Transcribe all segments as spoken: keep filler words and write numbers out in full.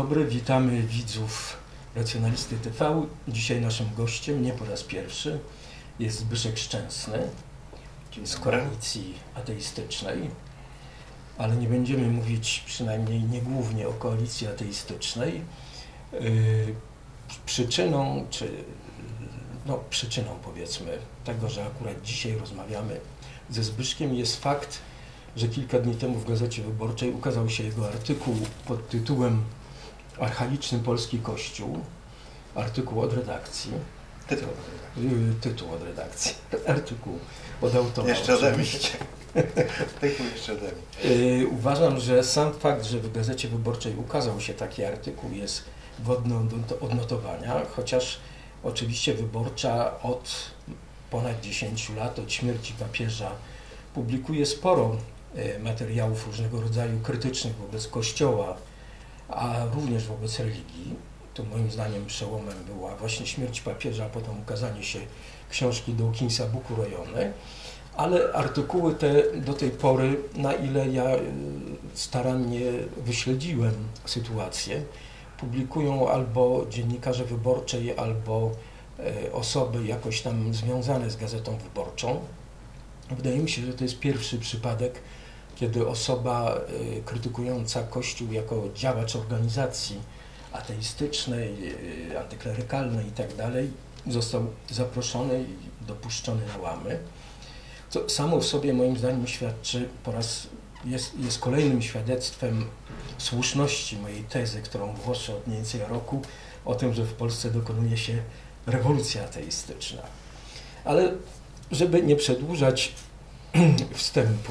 dobry, witamy widzów Racjonalisty T V. Dzisiaj naszym gościem, nie po raz pierwszy, jest Zbyszek Szczęsny z Koalicji Ateistycznej, ale nie będziemy mówić, przynajmniej nie głównie, o Koalicji Ateistycznej. Yy, przyczyną, czy no przyczyną powiedzmy tego, że akurat dzisiaj rozmawiamy ze Zbyszkiem, jest fakt, że kilka dni temu w Gazecie Wyborczej ukazał się jego artykuł pod tytułem Archaiczny Polski Kościół. Artykuł od redakcji. Tytuł. Tytuł od redakcji. Artykuł od autora. Jeszcze ode mnie. Tytuł jeszcze ode mnie. Uważam, że sam fakt, że w Gazecie Wyborczej ukazał się taki artykuł, jest godny odnotowania, chociaż oczywiście Wyborcza od ponad dziesięciu lat, od śmierci papieża, publikuje sporo materiałów różnego rodzaju krytycznych wobec Kościoła, a również wobec religii. To moim zdaniem przełomem była właśnie śmierć papieża, a potem ukazanie się książki Dawkinsa Buku Rojony. Ale artykuły te do tej pory, na ile ja starannie wyśledziłem sytuację, publikują albo dziennikarze Wyborczej, albo osoby jakoś tam związane z Gazetą Wyborczą. Wydaje mi się, że to jest pierwszy przypadek, kiedy osoba krytykująca Kościół jako działacz organizacji ateistycznej, antyklerykalnej itd. został zaproszony i dopuszczony na łamy. Co samo w sobie moim zdaniem świadczy, po raz jest, jest kolejnym świadectwem słuszności mojej tezy, którą głoszę od mniej więcej roku, o tym, że w Polsce dokonuje się rewolucja ateistyczna. Ale żeby nie przedłużać wstępu,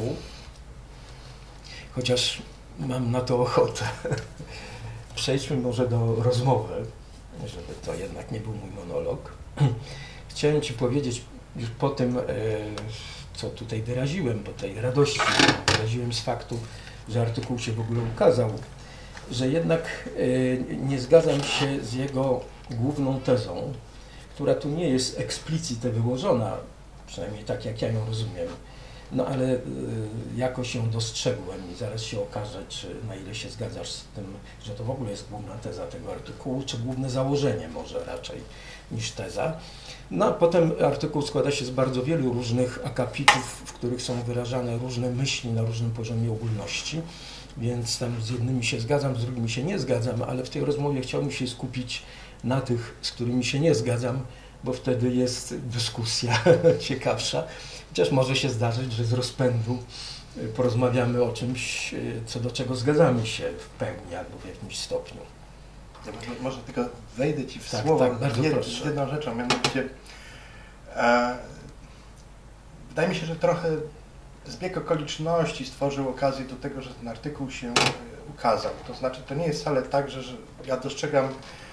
chociaż mam na to ochotę, przejdźmy może do rozmowy, żeby to jednak nie był mój monolog. Chciałem Ci powiedzieć już po tym, co tutaj wyraziłem, po tej radości, którą wyraziłem z faktu, że artykuł się w ogóle ukazał, że jednak nie zgadzam się z jego główną tezą, która tu nie jest eksplicite wyłożona, przynajmniej tak jak ja ją rozumiem, no ale y, jakoś ją dostrzegłem i zaraz się okaże, czy na ile się zgadzasz z tym, że to w ogóle jest główna teza tego artykułu, czy główne założenie może raczej niż teza. No a potem artykuł składa się z bardzo wielu różnych akapitów, w których są wyrażane różne myśli na różnym poziomie ogólności, więc tam z jednymi się zgadzam, z drugimi się nie zgadzam, ale w tej rozmowie chciałbym się skupić na tych, z którymi się nie zgadzam, bo wtedy jest dyskusja ciekawsza. Chociaż może się zdarzyć, że z rozpędu porozmawiamy o czymś, co do czego zgadzamy się w pełni albo w jakimś stopniu. Ja może, może tylko wejdę Ci w tak, słowo tak, bardzo jed, proszę. jedną rzeczą, mianowicie e, wydaje mi się, że trochę zbieg okoliczności stworzył okazję do tego, że ten artykuł się ukazał. To znaczy, to nie jest wcale tak, że, że ja dostrzegam e,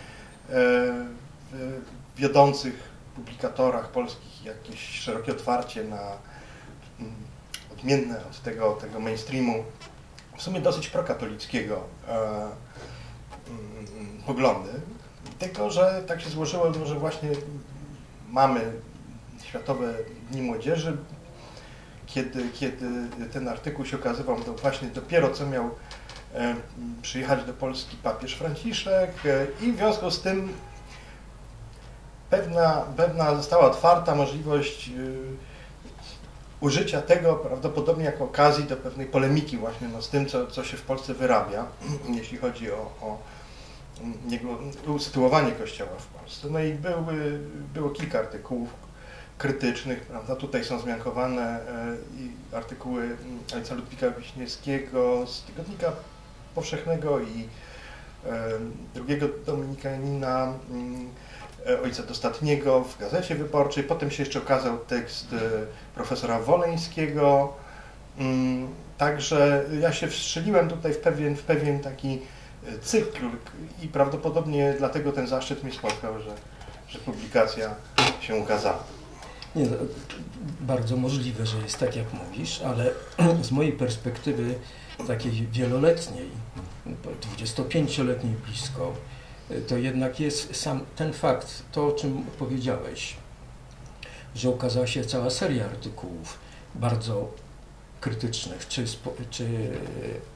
w wiodących publikatorach polskich jakieś szerokie otwarcie na mm, odmienne od tego, tego mainstreamu, w sumie dosyć prokatolickiego e, mm, poglądy. Tylko że tak się złożyło, że właśnie mamy Światowe Dni Młodzieży. Kiedy, kiedy ten artykuł się ukazywał, to właśnie dopiero co miał e, przyjechać do Polski papież Franciszek e, i w związku z tym Pewna, pewna została otwarta możliwość y, użycia tego prawdopodobnie jako okazji do pewnej polemiki właśnie no, z tym, co, co się w Polsce wyrabia, jeśli chodzi o, o jego usytuowanie Kościoła w Polsce. No i były, było kilka artykułów krytycznych, prawda? Tutaj są zmiankowane y, i artykuły ojca Ludwika Wiśniewskiego z Tygodnika Powszechnego i y, drugiego dominikanina, y, ojca Dostatniego w Gazecie Wyborczej. Potem się jeszcze okazał tekst profesora Woleńskiego. Także ja się wstrzeliłem tutaj w pewien, w pewien taki cykl i prawdopodobnie dlatego ten zaszczyt mnie spotkał, że, że publikacja się ukazała. Nie, no, bardzo możliwe, że jest tak, jak mówisz, ale z mojej perspektywy takiej wieloletniej, dwudziestopięcioletniej blisko, to jednak jest sam ten fakt, to o czym powiedziałeś, że ukazała się cała seria artykułów bardzo krytycznych, czy, czy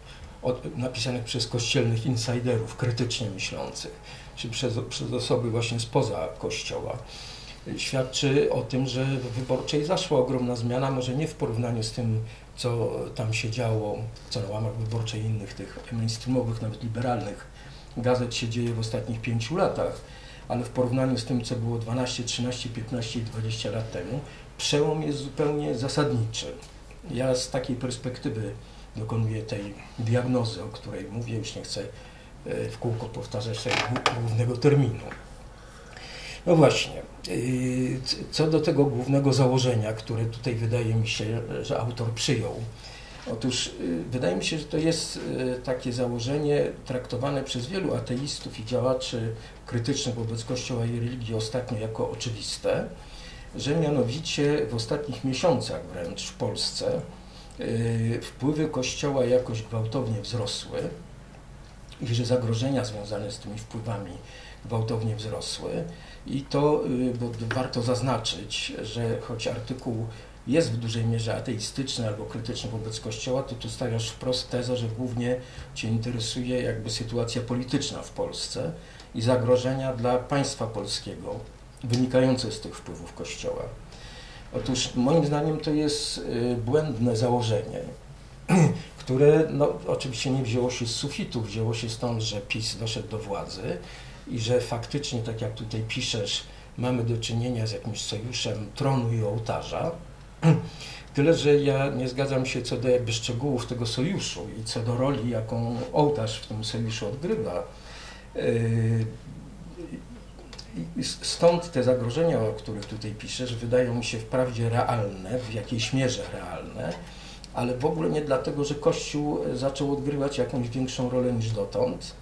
od, napisanych przez kościelnych insiderów, krytycznie myślących, czy przez, przez osoby właśnie spoza Kościoła, świadczy o tym, że w Wyborczej zaszła ogromna zmiana, może nie w porównaniu z tym, co tam się działo, co na łamach Wyborczej i innych tych mainstreamowych, nawet liberalnych gazet się dzieje w ostatnich pięciu latach, ale w porównaniu z tym, co było dwanaście, trzynaście, piętnaście i dwadzieścia lat temu, przełom jest zupełnie zasadniczy. Ja z takiej perspektywy dokonuję tej diagnozy, o której mówię, już nie chcę w kółko powtarzać tego głównego terminu. No właśnie, co do tego głównego założenia, które tutaj wydaje mi się, że autor przyjął. Otóż wydaje mi się, że to jest takie założenie traktowane przez wielu ateistów i działaczy krytycznych wobec Kościoła i religii ostatnio jako oczywiste, że mianowicie w ostatnich miesiącach wręcz w Polsce wpływy Kościoła jakoś gwałtownie wzrosły i że zagrożenia związane z tymi wpływami gwałtownie wzrosły. I to, bo warto zaznaczyć, że choć artykuł jest w dużej mierze ateistyczny albo krytyczny wobec Kościoła, to tu stawiasz wprost tezę, że głównie Cię interesuje jakby sytuacja polityczna w Polsce i zagrożenia dla państwa polskiego wynikające z tych wpływów Kościoła. Otóż moim zdaniem to jest błędne założenie, które no, oczywiście nie wzięło się z sufitu, wzięło się stąd, że PiS doszedł do władzy i że faktycznie, tak jak tutaj piszesz, mamy do czynienia z jakimś sojuszem tronu i ołtarza. Tyle, że ja nie zgadzam się co do jakby szczegółów tego sojuszu i co do roli, jaką ołtarz w tym sojuszu odgrywa. Stąd te zagrożenia, o których tutaj piszesz, wydają mi się wprawdzie realne, w jakiejś mierze realne, ale w ogóle nie dlatego, że Kościół zaczął odgrywać jakąś większą rolę niż dotąd,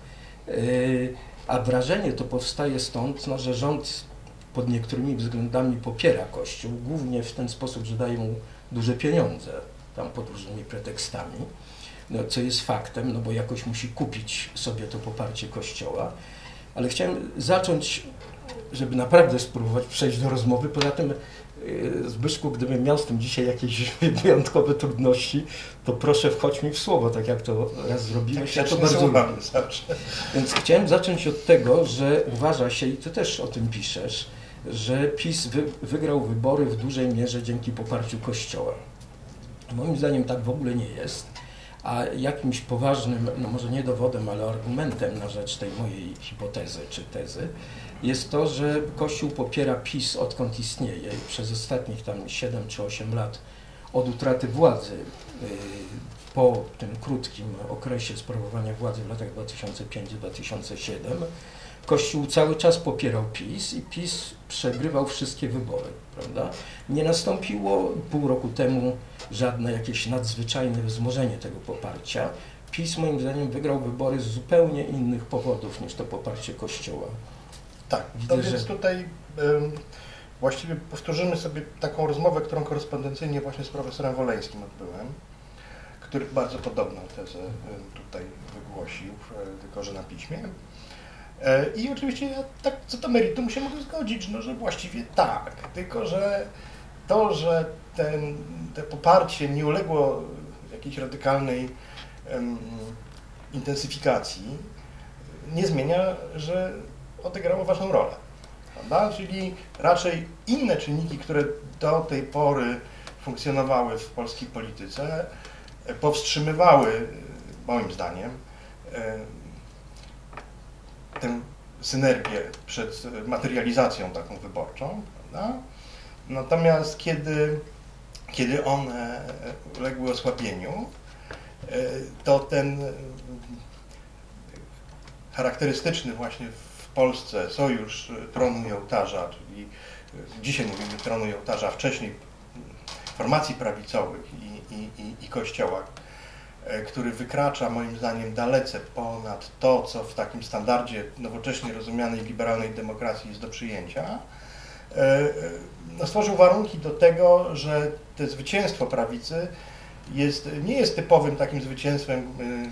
a wrażenie to powstaje stąd, no, że rząd pod niektórymi względami popiera Kościół, głównie w ten sposób, że daje mu duże pieniądze, tam pod różnymi pretekstami, no, co jest faktem, no bo jakoś musi kupić sobie to poparcie Kościoła. Ale chciałem zacząć, żeby naprawdę spróbować przejść do rozmowy. Poza tym, Zbyszku, gdybym miał z tym dzisiaj jakieś wyjątkowe trudności, to proszę wchodź mi w słowo, tak jak to raz zrobiłeś. Tak, ja to bardzo lubię. Więc chciałem zacząć od tego, że uważa się, i ty też o tym piszesz, że PiS wy, wygrał wybory w dużej mierze dzięki poparciu Kościoła. Moim zdaniem tak w ogóle nie jest, a jakimś poważnym, no może nie dowodem, ale argumentem na rzecz tej mojej hipotezy czy tezy jest to, że Kościół popiera PiS odkąd istnieje przez ostatnich tam siedem czy osiem lat od utraty władzy po tym krótkim okresie sprawowania władzy w latach dwa tysiące piąty do dwa tysiące siódmego. Kościół cały czas popierał PiS i PiS przegrywał wszystkie wybory, prawda? Nie nastąpiło pół roku temu żadne jakieś nadzwyczajne wzmożenie tego poparcia. PiS moim zdaniem wygrał wybory z zupełnie innych powodów niż to poparcie Kościoła. Tak, to Widzę, więc że... tutaj um, właściwie powtórzymy sobie taką rozmowę, którą korespondencyjnie właśnie z profesorem Woleńskim odbyłem, który bardzo podobną tezę um, tutaj wygłosił, tylko że na piśmie. I oczywiście ja tak co do meritum się mogę zgodzić, no, że właściwie tak, tylko że to, że ten, to poparcie nie uległo jakiejś radykalnej um, intensyfikacji, nie zmienia, że odegrało ważną rolę, prawda? Czyli raczej inne czynniki, które do tej pory funkcjonowały w polskiej polityce, powstrzymywały, moim zdaniem, tę synergię przed materializacją taką wyborczą, prawda? Natomiast kiedy, kiedy one uległy osłabieniu, to ten charakterystyczny właśnie w Polsce sojusz tronu i ołtarza, czyli dzisiaj mówimy tronu i ołtarza, a wcześniej formacji prawicowych i, i, i, i Kościoła, który wykracza moim zdaniem dalece ponad to, co w takim standardzie nowocześnie rozumianej liberalnej demokracji jest do przyjęcia, no, stworzył warunki do tego, że to zwycięstwo prawicy jest, nie jest typowym takim zwycięstwem,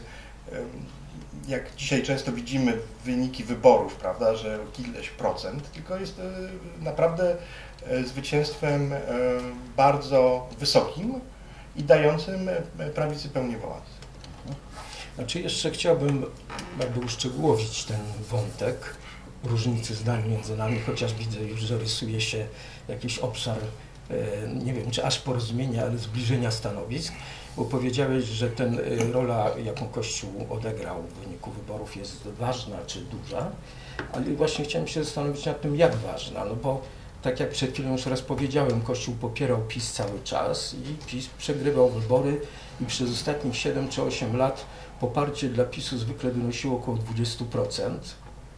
jak dzisiaj często widzimy wyniki wyborów, prawda, że o ileś procent, tylko jest naprawdę zwycięstwem bardzo wysokim i dającym prawicy pełnię władzy. Znaczy jeszcze chciałbym jakby uszczegółowić ten wątek różnicy zdań między nami, chociaż widzę już, że rysuje się jakiś obszar, nie wiem czy aż porozumienia, ale zbliżenia stanowisk, bo powiedziałeś, że ten rola, jaką Kościół odegrał w wyniku wyborów jest ważna czy duża, ale właśnie chciałem się zastanowić nad tym, jak ważna, no bo tak jak przed chwilą już raz powiedziałem, Kościół popierał PiS cały czas i PiS przegrywał wybory i przez ostatnich siedem czy osiem lat poparcie dla PiSu zwykle wynosiło około dwadzieścia procent,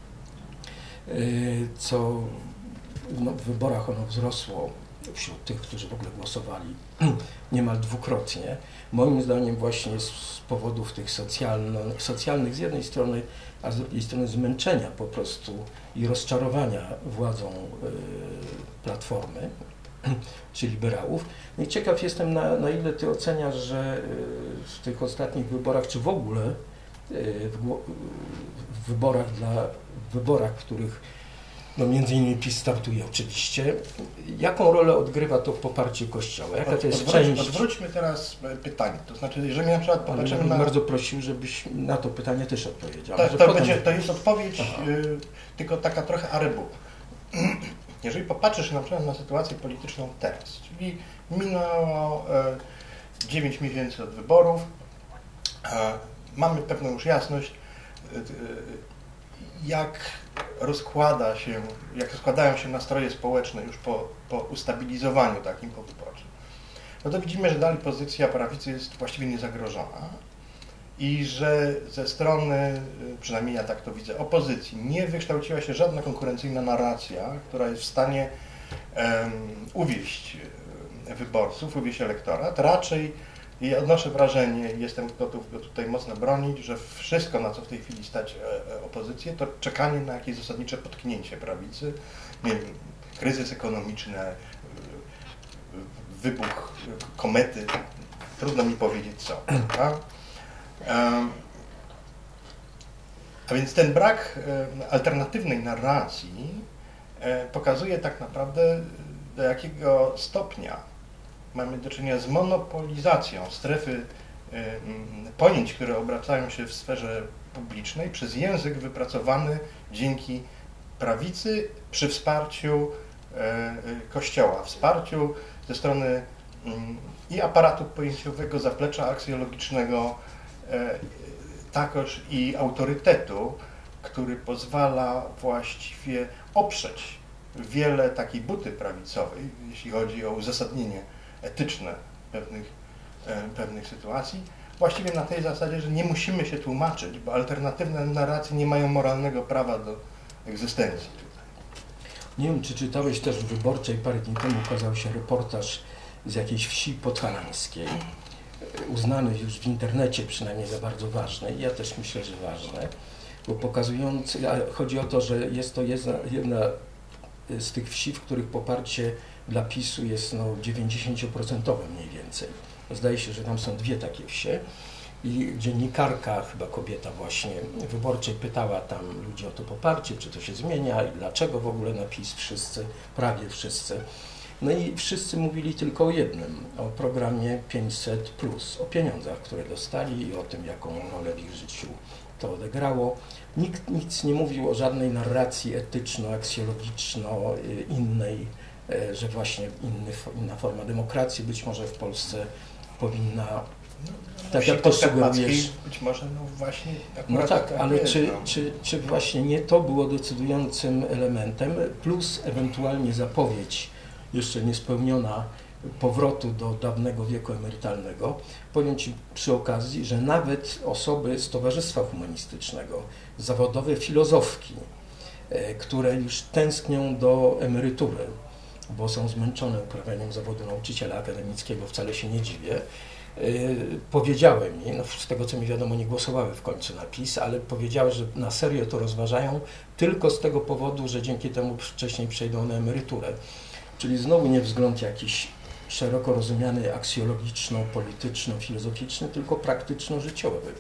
co no, w wyborach ono wzrosło wśród tych, którzy w ogóle głosowali niemal dwukrotnie. Moim zdaniem właśnie z powodów tych socjalno, socjalnych z jednej strony, a z drugiej strony zmęczenia po prostu i rozczarowania władzą y, Platformy czy liberałów. No i ciekaw jestem, na, na ile ty oceniasz, że y, w tych ostatnich wyborach, czy w ogóle y, w, w wyborach dla w wyborach, w których no między innymi PiS startuje oczywiście. Jaką rolę odgrywa to poparcie Kościoła? Jaka to jest Odwróć, część? Odwróćmy teraz pytanie. To znaczy, jeżeli na przykład popatrzymy Ale na... bardzo prosił, żebyś na to pytanie też odpowiedział. To, to, to, potem... będzie, to jest odpowiedź, y, tylko taka trochę arebu. Jeżeli popatrzysz na przykład na sytuację polityczną teraz, czyli minęło y, dziewięć miesięcy od wyborów, y, mamy pewną już jasność, y, y, jak rozkłada się, jak rozkładają się nastroje społeczne już po, po ustabilizowaniu takim powyborczym, no to widzimy, że dalej pozycja prawicy jest właściwie niezagrożona i że ze strony, przynajmniej ja tak to widzę, opozycji nie wykształciła się żadna konkurencyjna narracja, która jest w stanie um, uwieść wyborców, uwieść elektorat. Raczej i odnoszę wrażenie, jestem gotów go tutaj mocno bronić, że wszystko, na co w tej chwili stać opozycję, to czekanie na jakieś zasadnicze potknięcie prawicy, nie wiem, kryzys ekonomiczny, wybuch komety, trudno mi powiedzieć co. Tak? A więc ten brak alternatywnej narracji pokazuje tak naprawdę, do jakiego stopnia mamy do czynienia z monopolizacją strefy pojęć, które obracają się w sferze publicznej przez język wypracowany dzięki prawicy przy wsparciu Kościoła, wsparciu ze strony i aparatu pojęciowego, zaplecza aksjologicznego, takoż i autorytetu, który pozwala właściwie oprzeć wiele takiej buty prawicowej, jeśli chodzi o uzasadnienie etyczne pewnych, pewnych sytuacji, właściwie na tej zasadzie, że nie musimy się tłumaczyć, bo alternatywne narracje nie mają moralnego prawa do egzystencji. Nie wiem, czy czytałeś też w Wyborczej, parę dni temu ukazał się reportaż z jakiejś wsi podhalańskiej, uznany już w internecie przynajmniej za bardzo ważny, ja też myślę, że ważny, bo pokazujący, chodzi o to, że jest to jedna, jedna z tych wsi, w których poparcie dla PiSu jest no, dziewięćdziesięcioprocentowe mniej więcej. Zdaje się, że tam są dwie takie wsie i dziennikarka, chyba kobieta właśnie, Wyborczej pytała tam ludzi o to poparcie, czy to się zmienia i dlaczego w ogóle na PiS wszyscy, prawie wszyscy. No i wszyscy mówili tylko o jednym, o programie pięćset plus, o pieniądzach, które dostali i o tym, jaką rolę w ich życiu to odegrało. Nikt nic nie mówił o żadnej narracji etyczno-aksjologiczno innej, że właśnie inny, inna forma demokracji być może w Polsce powinna, no, tak jak to sugerujesz. Być może no właśnie. No tak, tak ale jest, czy, no. czy, czy właśnie nie to było decydującym elementem, plus ewentualnie zapowiedź jeszcze niespełniona powrotu do dawnego wieku emerytalnego. Powiem Ci przy okazji, że nawet osoby z Towarzystwa Humanistycznego, zawodowe filozofki, które już tęsknią do emerytury, bo są zmęczone uprawianiem zawodu nauczyciela akademickiego, wcale się nie dziwię, powiedziały mi, no z tego co mi wiadomo nie głosowały w końcu na PiS, ale powiedziały, że na serio to rozważają tylko z tego powodu, że dzięki temu wcześniej przejdą na emeryturę. Czyli znowu nie wzgląd jakiś szeroko rozumiany aksjologiczno-polityczno-filozoficzny, tylko praktyczno-życiowy.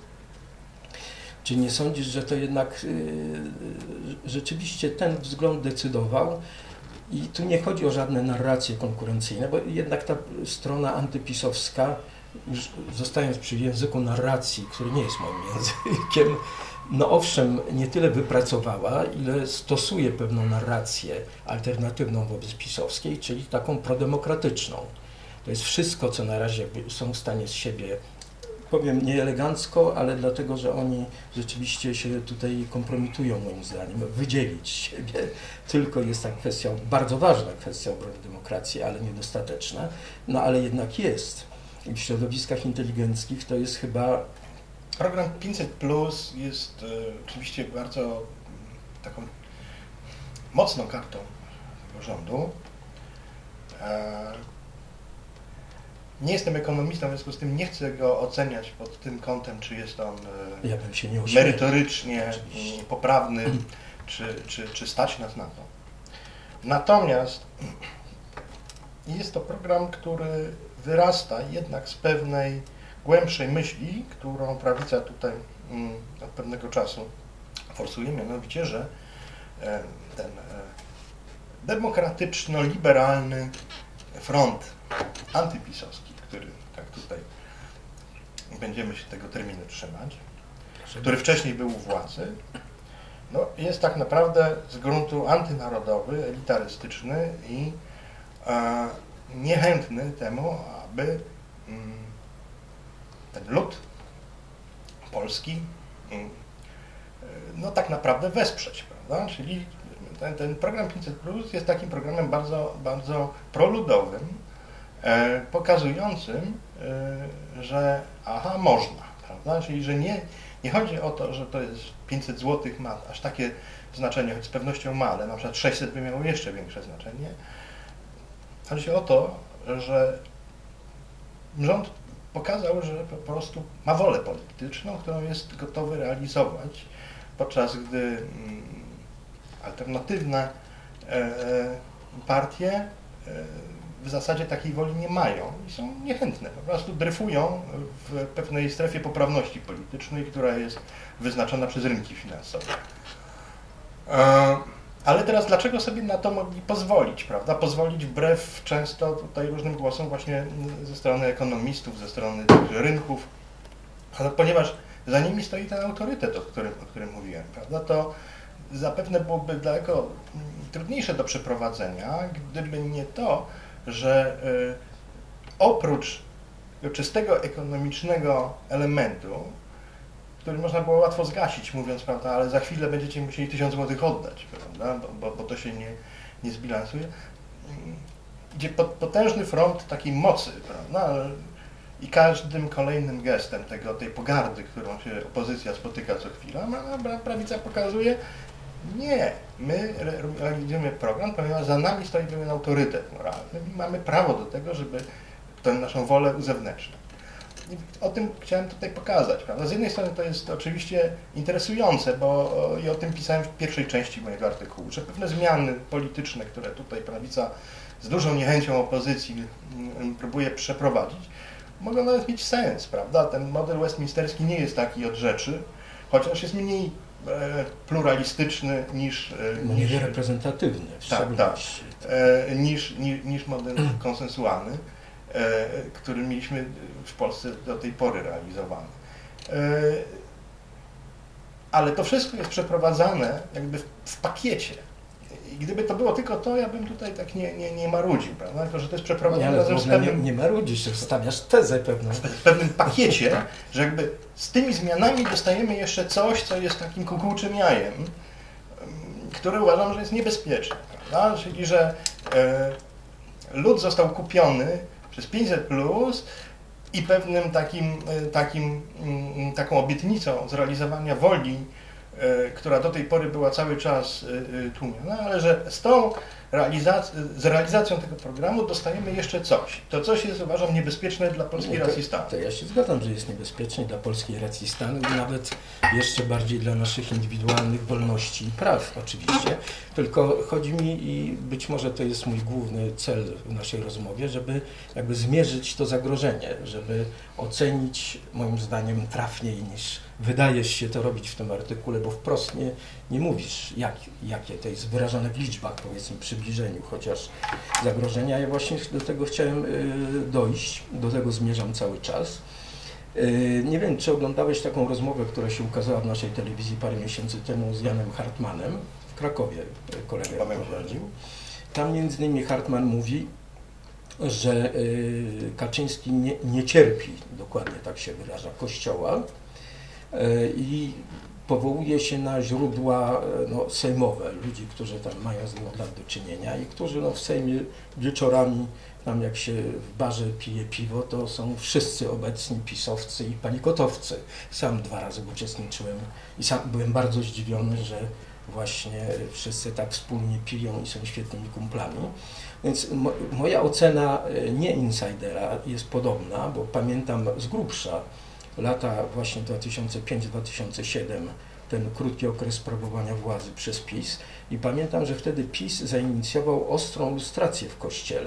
Czy nie sądzisz, że to jednak yy, rzeczywiście ten wzgląd decydował I tu nie chodzi o żadne narracje konkurencyjne, bo jednak ta strona antypisowska, już zostając przy języku narracji, który nie jest moim językiem, no owszem, nie tyle wypracowała, ile stosuje pewną narrację alternatywną wobec pisowskiej, czyli taką prodemokratyczną. To jest wszystko, co na razie są w stanie z siebie, powiem nieelegancko, ale dlatego, że oni rzeczywiście się tutaj kompromitują moim zdaniem, wydzielić siebie. Tylko jest ta kwestia, bardzo ważna kwestia obrony demokracji, ale niedostateczna, no ale jednak jest. I w środowiskach inteligenckich to jest chyba... Program pięćset plus jest e, oczywiście bardzo taką mocną kartą tego rządu. E, nie jestem ekonomistą, w związku z tym nie chcę go oceniać pod tym kątem, czy jest on e, ja bym się nie merytorycznie oczywiście poprawny, czy, czy, czy stać nas na to. Natomiast jest to program, który wyrasta jednak z pewnej głębszej myśli, którą prawica tutaj mm, od pewnego czasu forsuje, mianowicie, że e, ten e, demokratyczno-liberalny front antypisowski, który tak tutaj będziemy się tego terminu trzymać, który wcześniej był u władzy, no, jest tak naprawdę z gruntu antynarodowy, elitarystyczny i e, niechętny temu, aby mm, ten lud polski mm, no tak naprawdę wesprzeć, prawda? Czyli ten, ten program pięćset plus jest takim programem bardzo, bardzo proludowym, e, pokazującym, e, że aha, można, prawda? Czyli że nie, nie chodzi o to, że to jest pięćset złotych ma aż takie znaczenie, choć z pewnością ma, ale na przykład sześćset by miało jeszcze większe znaczenie. Chodzi o to, że rząd pokazał, że po prostu ma wolę polityczną, którą jest gotowy realizować, podczas gdy alternatywne partie w zasadzie takiej woli nie mają i są niechętne. Po prostu dryfują w pewnej strefie poprawności politycznej, która jest wyznaczona przez rynki finansowe. Ale teraz dlaczego sobie na to mogli pozwolić, prawda? Pozwolić wbrew często tutaj różnym głosom właśnie ze strony ekonomistów, ze strony rynków, ale ponieważ za nimi stoi ten autorytet, o którym, o którym mówiłem, prawda? To zapewne byłoby daleko trudniejsze do przeprowadzenia, gdyby nie to, że y, oprócz czystego ekonomicznego elementu, który można było łatwo zgasić, mówiąc, prawda, ale za chwilę będziecie musieli tysiąc złotych oddać, prawda, bo, bo, bo to się nie, nie zbilansuje, gdzie potężny front takiej mocy, prawda, i każdym kolejnym gestem tego, tej pogardy, którą się opozycja spotyka co chwila, prawica pokazuje, nie, my realizujemy program, ponieważ za nami stoi pewien autorytet moralny i mamy prawo do tego, żeby tę naszą wolę uzewnętrznić. I o tym chciałem tutaj pokazać, prawda? Z jednej strony to jest oczywiście interesujące, bo i o tym pisałem w pierwszej części mojego artykułu, że pewne zmiany polityczne, które tutaj prawica z dużą niechęcią opozycji próbuje przeprowadzić, mogą nawet mieć sens, prawda? Ten model westminsterski nie jest taki od rzeczy, chociaż jest mniej e, pluralistyczny niż... E, niż mniej reprezentatywny w tak, tak, e, niż, niż, niż model konsensualny, e, który mieliśmy w Polsce do tej pory realizowany. E, ale to wszystko jest przeprowadzane jakby w, w pakiecie. I gdyby to było tylko to, ja bym tutaj tak nie, nie, nie marudził, prawda? Tylko że to jest przeprowadzone nie, razem z pewnym... Nie, nie marudzisz, stawiasz tezę pewną. W pewnym pakiecie, że jakby z tymi zmianami dostajemy jeszcze coś, co jest takim kukułczym jajem, które uważam, że jest niebezpieczne, prawda? Czyli, że e, lud został kupiony przez pięćset plus i pewnym takim, takim, taką obietnicą zrealizowania woli, która do tej pory była cały czas tłumiona, ale że z tą realizac- z realizacją tego programu dostajemy jeszcze coś. To coś jest, uważam, niebezpieczne dla polskiej to, racji stanu. To ja się zgadzam, że jest niebezpieczne dla polskiej racji stanu i nawet jeszcze bardziej dla naszych indywidualnych wolności i praw oczywiście. Tylko chodzi mi, i być może to jest mój główny cel w naszej rozmowie, żeby jakby zmierzyć to zagrożenie, żeby ocenić moim zdaniem trafniej niż wydaje się to robić w tym artykule, bo wprost nie, nie mówisz, jak, jakie to jest wyrażone w liczbach, powiedzmy, przybliżeniu, chociaż zagrożenia. Ja właśnie do tego chciałem dojść, do tego zmierzam cały czas. Nie wiem, czy oglądałeś taką rozmowę, która się ukazała w naszej telewizji parę miesięcy temu z Janem Hartmanem, w Krakowie kolega prowadził. Tam między innymi Hartman mówi, że Kaczyński nie, nie cierpi, dokładnie tak się wyraża, Kościoła i powołuje się na źródła no, sejmowe, ludzi, którzy tam mają z nim od lat do czynienia i którzy no, w Sejmie wieczorami, tam jak się w barze pije piwo, to są wszyscy obecni pisowcy i panikotowcy. Sam dwa razy uczestniczyłem i sam byłem bardzo zdziwiony, że właśnie wszyscy tak wspólnie piją i są świetnymi kumplami. Więc mo moja ocena nie insidera jest podobna, bo pamiętam z grubsza lata właśnie dwa tysiące piąty do dwa tysiące siódmego, ten krótki okres sprawowania władzy przez PiS i pamiętam, że wtedy PiS zainicjował ostrą lustrację w Kościele,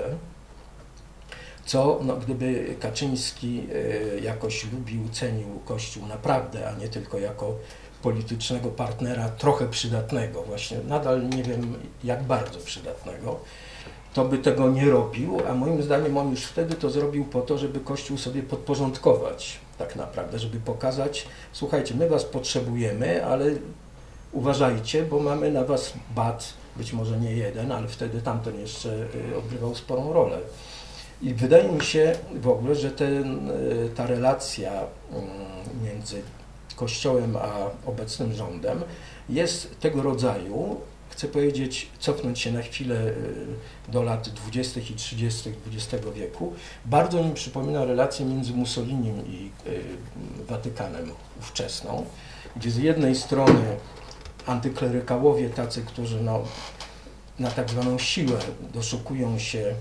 co no, gdyby Kaczyński y, jakoś lubił, cenił Kościół naprawdę, a nie tylko jako politycznego partnera trochę przydatnego, właśnie nadal nie wiem jak bardzo przydatnego, to by tego nie robił, a moim zdaniem on już wtedy to zrobił po to, żeby Kościół sobie podporządkować tak naprawdę, żeby pokazać, słuchajcie, my was potrzebujemy, ale uważajcie, bo mamy na was bat, być może nie jeden, ale wtedy tamten jeszcze odgrywał sporą rolę. I wydaje mi się w ogóle, że ten, ta relacja między Kościołem a obecnym rządem jest tego rodzaju, chcę powiedzieć, cofnąć się na chwilę do lat dwudziestych i trzydziestych dwudziestego wieku, bardzo mi przypomina relację między Mussolinim i Watykanem ówczesną, gdzie z jednej strony antyklerykałowie tacy, którzy no, na tak zwaną siłę doszukują się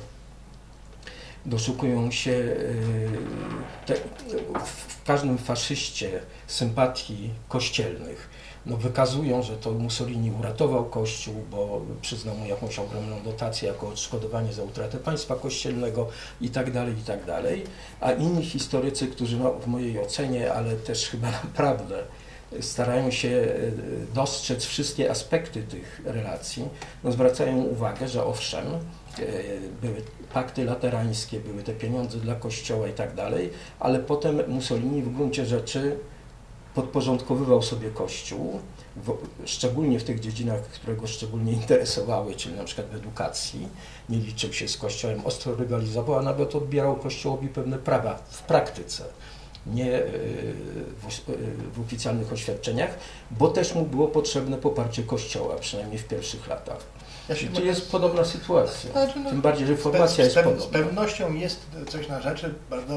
doszukują się te, w każdym faszyście sympatii kościelnych. No, wykazują, że to Mussolini uratował Kościół, bo przyznał mu jakąś ogromną dotację jako odszkodowanie za utratę państwa kościelnego i tak dalej, i tak dalej. A inni historycy, którzy no, w mojej ocenie, ale też chyba naprawdę starają się dostrzec wszystkie aspekty tych relacji, no, zwracają uwagę, że owszem, były pakty laterańskie, były te pieniądze dla Kościoła i tak dalej, ale potem Mussolini w gruncie rzeczy podporządkowywał sobie Kościół, w, szczególnie w tych dziedzinach, które go szczególnie interesowały, czyli na przykład w edukacji, nie liczył się z Kościołem, ostro rywalizował, a nawet odbierał Kościołowi pewne prawa w praktyce, nie w, w oficjalnych oświadczeniach, bo też mu było potrzebne poparcie Kościoła, przynajmniej w pierwszych latach. Ja I tu jest podobna sytuacja, znaczy, no, tym bardziej, że formacja jest podobna. Z pewnością jest coś na rzeczy, prawda?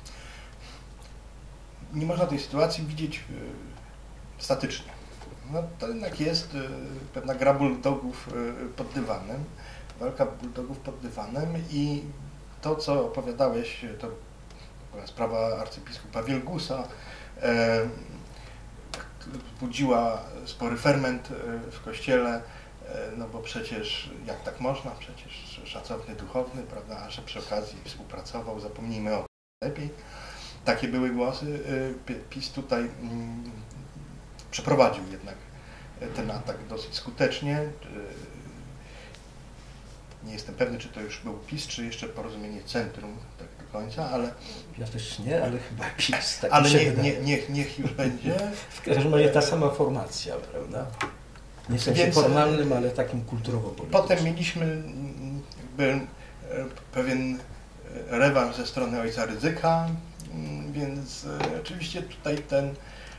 Nie można tej sytuacji widzieć y, statycznie. No, to jednak jest y, pewna gra bulldogów y, pod dywanem, walka bulldogów pod dywanem i to, co opowiadałeś, to była sprawa arcybiskupa Wielgusa, e, budziła spory ferment w Kościele, e, no bo przecież jak tak można, przecież szacowny duchowny, prawda, a że przy okazji współpracował, zapomnijmy o tym lepiej. Takie były głosy. PiS tutaj przeprowadził jednak ten atak dosyć skutecznie. Nie jestem pewny, czy to już był PiS, czy jeszcze Porozumienie Centrum tak do końca, ale... Ja też nie, ale chyba PiS. Tak ale niech, nie, niech, niech już będzie. W każdym razie ta sama formacja, prawda? Nie w sensie Więc, formalnym, ale takim kulturowo-politycznym. Potem mieliśmy jakby pewien rewanż ze strony ojca Rydzyka, więc oczywiście tutaj ten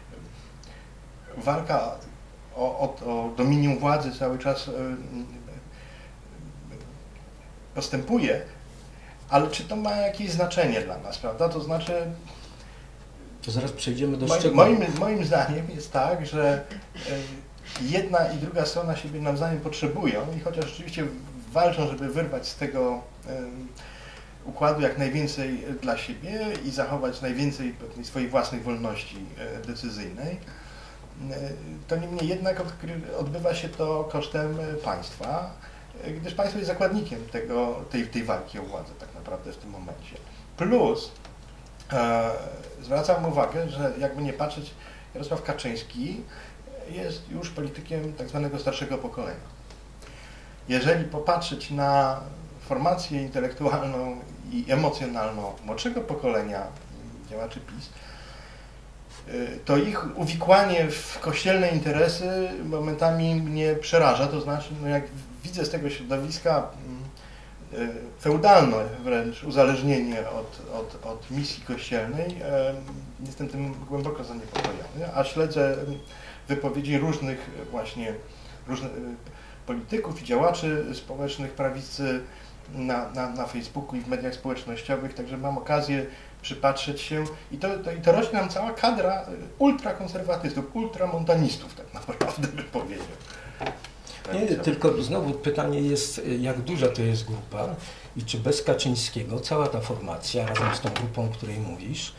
walka o, o, o dominium władzy cały czas postępuje, ale czy to ma jakieś znaczenie dla nas, prawda? To znaczy... To zaraz przejdziemy do moim, szczegółów. Moim, moim zdaniem jest tak, że jedna i druga strona siebie nawzajem potrzebują i chociaż rzeczywiście walczą, żeby wyrwać z tego układu jak najwięcej dla siebie i zachować najwięcej swojej własnej wolności decyzyjnej, to niemniej jednak odbywa się to kosztem państwa, gdyż państwo jest zakładnikiem tego, tej, tej walki o władzę tak naprawdę w tym momencie. Plus e, zwracam uwagę, że jakby nie patrzeć, Jarosław Kaczyński jest już politykiem tak zwanego starszego pokolenia. Jeżeli popatrzeć na formację intelektualną i emocjonalną młodszego pokolenia działaczy PiS, to ich uwikłanie w kościelne interesy momentami mnie przeraża. To znaczy, no jak widzę z tego środowiska feudalne wręcz uzależnienie od, od, od misji kościelnej, jestem tym głęboko zaniepokojony, a śledzę wypowiedzi różnych właśnie różnych polityków i działaczy społecznych prawicy na, na, na Facebooku i w mediach społecznościowych, także mam okazję przypatrzeć się i to, to, i to rośnie nam cała kadra ultrakonserwatystów, ultramontanistów tak naprawdę bym powiedział. Nie, tylko znowu pytanie jest, jak duża to jest grupa i czy bez Kaczyńskiego cała ta formacja, razem z tą grupą, o której mówisz,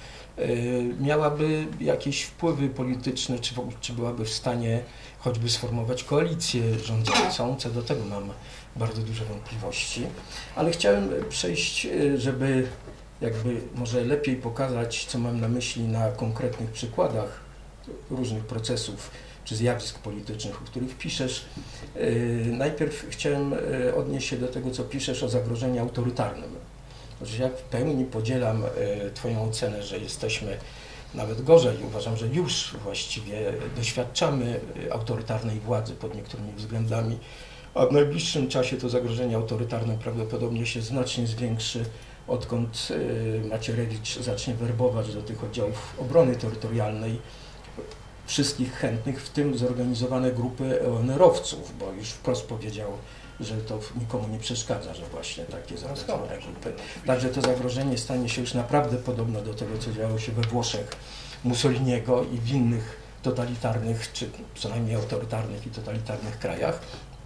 miałaby jakieś wpływy polityczne, czy, czy byłaby w stanie choćby sformować koalicję rządzącą, co do tego mam bardzo duże wątpliwości. Ale chciałem przejść, żeby jakby może lepiej pokazać, co mam na myśli na konkretnych przykładach różnych procesów czy zjawisk politycznych, o których piszesz. Najpierw chciałem odnieść się do tego, co piszesz o zagrożeniu autorytarnym. Że ja w pełni podzielam Twoją ocenę, że jesteśmy nawet gorzej. Uważam, że już właściwie doświadczamy autorytarnej władzy pod niektórymi względami, a w najbliższym czasie to zagrożenie autorytarne prawdopodobnie się znacznie zwiększy, odkąd Macierewicz zacznie werbować do tych oddziałów obrony terytorialnej wszystkich chętnych, w tym zorganizowane grupy O N R-owców, bo już wprost powiedział, że to nikomu nie przeszkadza, że właśnie takie zorganizowane grupy. Także to zagrożenie stanie się już naprawdę podobne do tego, co działo się we Włoszech Mussoliniego i w innych totalitarnych, czy co najmniej autorytarnych i totalitarnych krajach.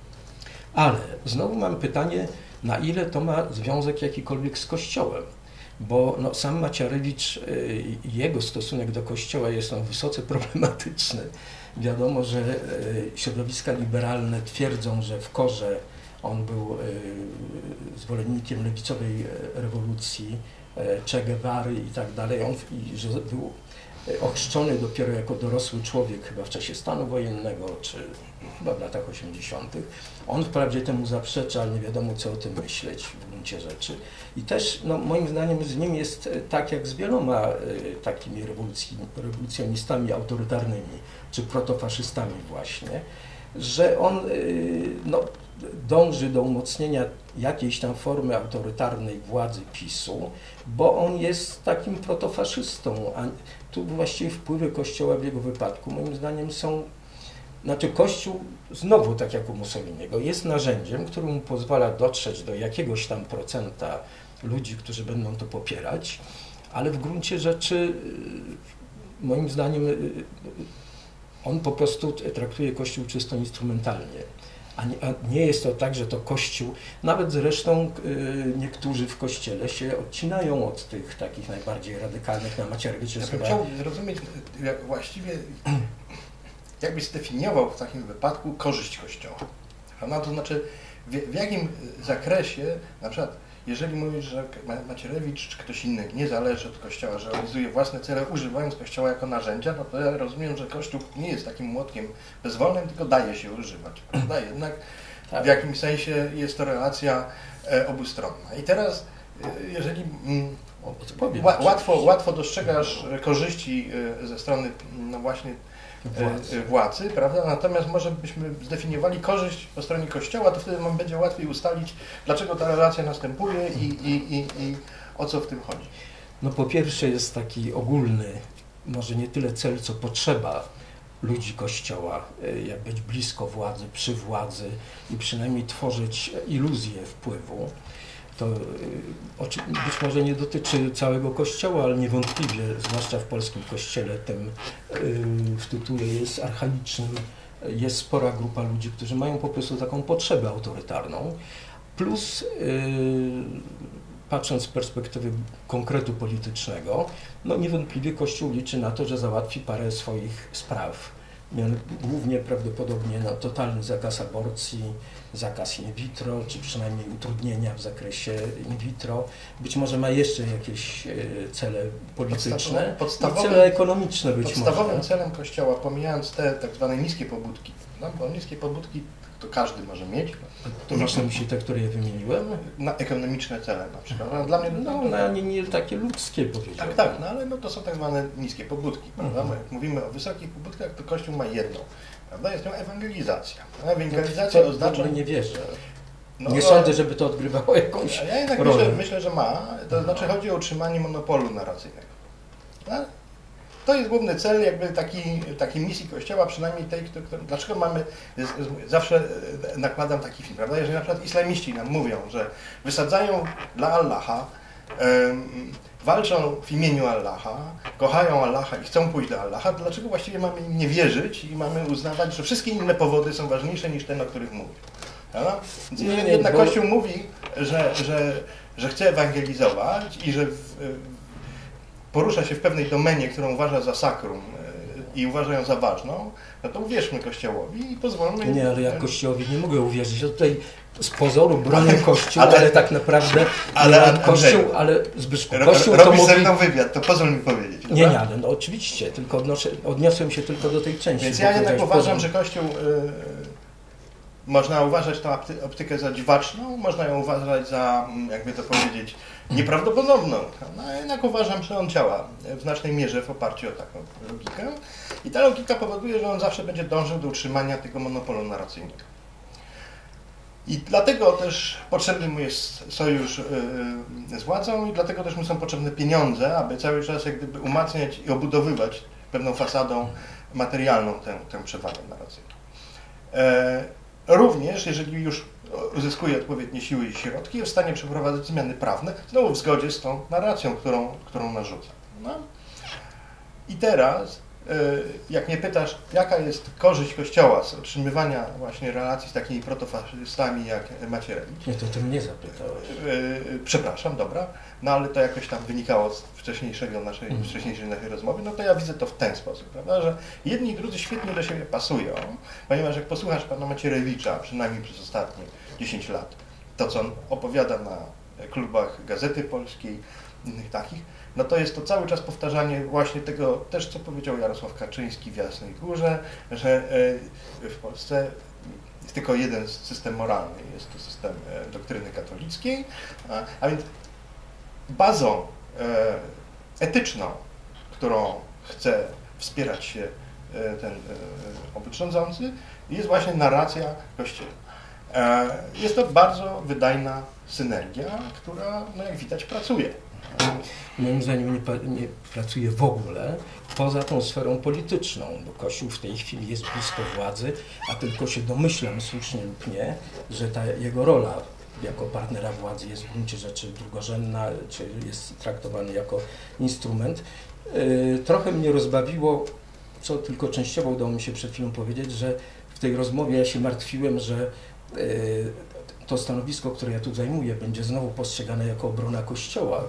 Ale znowu mam pytanie, na ile to ma związek jakikolwiek z Kościołem? Bo no, sam Macierewicz i jego stosunek do Kościoła jest on wysoce problematyczny. Wiadomo, że środowiska liberalne twierdzą, że w Korze on był zwolennikiem lewicowej rewolucji, Che Guevary i tak dalej, on, i że był ochrzczony dopiero jako dorosły człowiek, chyba w czasie stanu wojennego, czy chyba w latach osiemdziesiątych. On wprawdzie temu zaprzecza, ale nie wiadomo, co o tym myśleć w gruncie rzeczy. I też, no, moim zdaniem, z nim jest tak jak z wieloma y, takimi rewolucji, rewolucjonistami autorytarnymi, czy protofaszystami właśnie, że on y, no, dąży do umocnienia jakiejś tam formy autorytarnej władzy PiSu, bo on jest takim protofaszystą, a tu właściwie wpływy Kościoła w jego wypadku moim zdaniem są, znaczy Kościół znowu, tak jak u Mussoliniego, jest narzędziem, które mu pozwala dotrzeć do jakiegoś tam procenta ludzi, którzy będą to popierać, ale w gruncie rzeczy moim zdaniem on po prostu traktuje Kościół czysto instrumentalnie. A nie, a nie jest to tak, że to Kościół, nawet zresztą y, niektórzy w Kościele się odcinają od tych takich najbardziej radykalnych na Macierewicz. Ja bym chciał zrozumieć jak właściwie, jakbyś zdefiniował w takim wypadku korzyść Kościoła. Prawda? To znaczy w, w jakim zakresie, na przykład jeżeli mówisz, że Macierewicz czy ktoś inny nie zależy od Kościoła, że realizuje własne cele używając Kościoła jako narzędzia, no to ja rozumiem, że Kościół nie jest takim młotkiem bezwolnym, tylko daje się używać. Prawda? Jednak w jakimś sensie jest to relacja e, obustronna. I teraz, e, jeżeli mm, łatwo, łatwo dostrzegasz korzyści e, ze strony no właśnie Władzy. władzy, prawda? Natomiast może byśmy zdefiniowali korzyść po stronie Kościoła, to wtedy nam będzie łatwiej ustalić, dlaczego ta relacja następuje i, i, i, i o co w tym chodzi. No po pierwsze jest taki ogólny, może nie tyle cel, co potrzeba ludzi Kościoła, jak być blisko władzy, przy władzy i przynajmniej tworzyć iluzję wpływu. To być może nie dotyczy całego Kościoła, ale niewątpliwie, zwłaszcza w polskim Kościele, tym w tytule jest archaicznym, jest spora grupa ludzi, którzy mają po prostu taką potrzebę autorytarną. Plus, patrząc z perspektywy konkretu politycznego, no niewątpliwie Kościół liczy na to, że załatwi parę swoich spraw miał głównie prawdopodobnie no, totalny zakaz aborcji, zakaz in vitro, czy przynajmniej utrudnienia w zakresie in vitro. Być może ma jeszcze jakieś cele polityczne podstawowym, i cele ekonomiczne być podstawowym może. celem Kościoła, pomijając te tak zwane niskie pobudki, no, bo niskie pobudki to każdy może mieć. To masz na myśli te, które ja wymieniłem? Na ekonomiczne cele na przykład. No, dla mnie to, no, to, no nie, nie takie ludzkie powiedziałbym. Tak, tak, no ale no, to są tak zwane niskie pobudki, prawda? Mhm. Jak mówimy o wysokich pobudkach, to Kościół ma jedną, prawda? Jest nią ewangelizacja. Ewangelizacja to, oznacza... To nie wierzę. No, nie sądzę, żeby to odgrywało jakąś Ja jednak rolę. myślę, myślę, że ma. To znaczy chodzi o utrzymanie monopolu narracyjnego. No? To jest główny cel jakby taki, takiej misji Kościoła, przynajmniej tej, kto, kto, dlaczego mamy, zawsze nakładam taki film, prawda? Jeżeli na przykład islamiści nam mówią, że wysadzają dla Allaha, um, walczą w imieniu Allaha, kochają Allaha i chcą pójść do Allaha, to dlaczego właściwie mamy im nie wierzyć i mamy uznawać, że wszystkie inne powody są ważniejsze niż ten, o których mówią? Prawda? Więc Nie, nie, jednak bo... Kościół mówi, że, że, że chce ewangelizować i że w, porusza się w pewnej domenie, którą uważa za sakrum i uważa ją za ważną, no to uwierzmy Kościołowi i pozwólmy... Nie, ale ja Kościołowi nie mogę uwierzyć. Ja tutaj z pozoru bronię Kościół, ale, ale tak naprawdę ale, ale Kościół, Andrzej, ale Zbyszku, ro, Kościół robisz to ze mówi... mną wywiad, to pozwól mi powiedzieć. Nie, nie, ale no oczywiście, tylko odnoszę, odniosłem się tylko do tej części. Więc ja jednak uważam, że Kościół... Yy, można uważać tę optykę za dziwaczną, można ją uważać za, jakby to powiedzieć, nieprawdopodobną. No, jednak uważam, że on działa w znacznej mierze w oparciu o taką logikę. I ta logika powoduje, że on zawsze będzie dążył do utrzymania tego monopolu narracyjnego. I dlatego też potrzebny mu jest sojusz yy, z władzą i dlatego też mu są potrzebne pieniądze, aby cały czas jak gdyby umacniać i obudowywać pewną fasadą materialną tę, tę przewagę narracyjną. E, Również, jeżeli już uzyskuje odpowiednie siły i środki, jest w stanie przeprowadzać zmiany prawne, znowu w zgodzie z tą narracją, którą, którą narzuca. No. I teraz, jak mnie pytasz, jaka jest korzyść Kościoła z utrzymywania właśnie relacji z takimi protofaszystami jak Macierewicz? Nie, to ty mnie zapytałeś. Przepraszam, dobra, no ale to jakoś tam wynikało z wcześniejszego naszej, mm. wcześniejszej naszej rozmowy, no to ja widzę to w ten sposób, prawda, że jedni i drudzy świetnie do siebie pasują, ponieważ jak posłuchasz pana Macierewicza, przynajmniej przez ostatnie dziesięć lat, to co on opowiada na klubach Gazety Polskiej, innych takich, no to jest to cały czas powtarzanie właśnie tego też, co powiedział Jarosław Kaczyński w Jasnej Górze, że w Polsce jest tylko jeden system moralny, jest to system doktryny katolickiej, a, a więc bazą etyczną, którą chce wspierać się ten obóz rządzący, jest właśnie narracja Kościoła. Jest to bardzo wydajna synergia, która, no jak widać, pracuje. Moim zdaniem nie, nie pracuje w ogóle poza tą sferą polityczną, bo Kościół w tej chwili jest blisko władzy, a tylko się domyślam, słusznie lub nie, że ta jego rola jako partnera władzy jest w gruncie rzeczy drugorzędna, czy jest traktowany jako instrument. Yy, trochę mnie rozbawiło, co tylko częściowo udało mi się przed chwilą powiedzieć, że w tej rozmowie ja się martwiłem, że yy, to stanowisko, które ja tu zajmuję, będzie znowu postrzegane jako obrona Kościoła.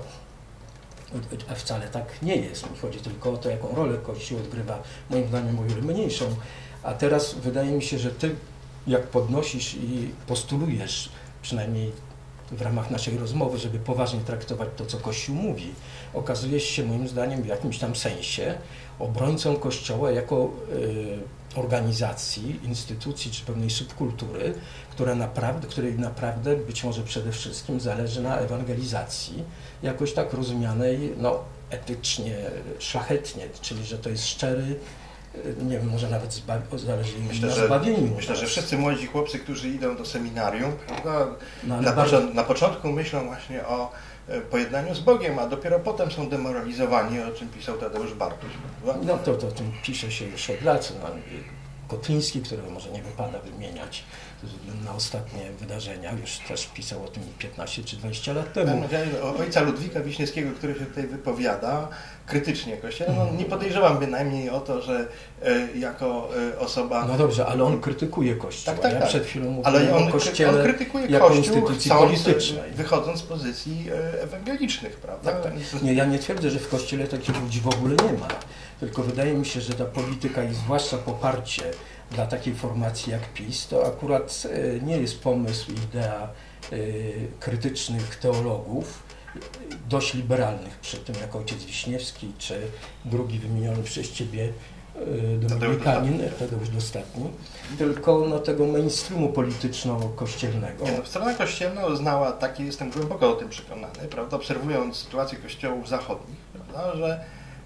A wcale tak nie jest. Mi chodzi tylko o to, jaką rolę Kościół odgrywa, moim zdaniem o wiele mniejszą. A teraz wydaje mi się, że ty, jak podnosisz i postulujesz, przynajmniej w ramach naszej rozmowy, żeby poważnie traktować to, co Kościół mówi, okazujesz się moim zdaniem w jakimś tam sensie obrońcą Kościoła jako y, organizacji, instytucji czy pewnej subkultury, która naprawdę, której naprawdę być może przede wszystkim zależy na ewangelizacji, jakoś tak rozumianej no, etycznie, szlachetnie, czyli że to jest szczery, nie wiem, może nawet zależy im myślę, na że, zbawieniu. Myślę, że wszyscy młodzi chłopcy, którzy idą do seminarium, prawda, no, na, bardzo... początku, na początku myślą właśnie o pojednaniu z Bogiem, a dopiero potem są demoralizowani, o czym pisał Tadeusz Bartuś. Prawda? No to, to o tym pisze się już od lat. No, Kotliński, którego może nie wypada wymieniać ze względu na ostatnie wydarzenia, już też pisał o tym piętnaście czy dwadzieścia lat temu. O ojca Ludwika Wiśniewskiego, który się tutaj wypowiada krytycznie Kościoła, no, nie podejrzewam bynajmniej o to, że e, jako e, osoba... No dobrze, ale on krytykuje Kościół. Tak, tak, ja tak. przed chwilą mówiłem ale on, o Kościele on krytykuje jako Kościół, instytucji chcąc, politycznej. wychodząc z pozycji e, ewangelicznych, prawda? Tak, tak. Nie, ja nie twierdzę, że w Kościele takich ludzi w ogóle nie ma. tylko wydaje mi się, że ta polityka i zwłaszcza poparcie dla takiej formacji jak PiS, to akurat nie jest pomysł, idea krytycznych teologów, dość liberalnych przy tym, jak ojciec Wiśniewski, czy drugi wymieniony przez Ciebie dominikanin, Tadeusz Dostatni, tylko no, tego mainstreamu polityczno-kościelnego. Nie, no, strona kościelna uznała, taki jestem głęboko o tym przekonany, prawda, obserwując sytuację kościołów zachodnich, prawda, że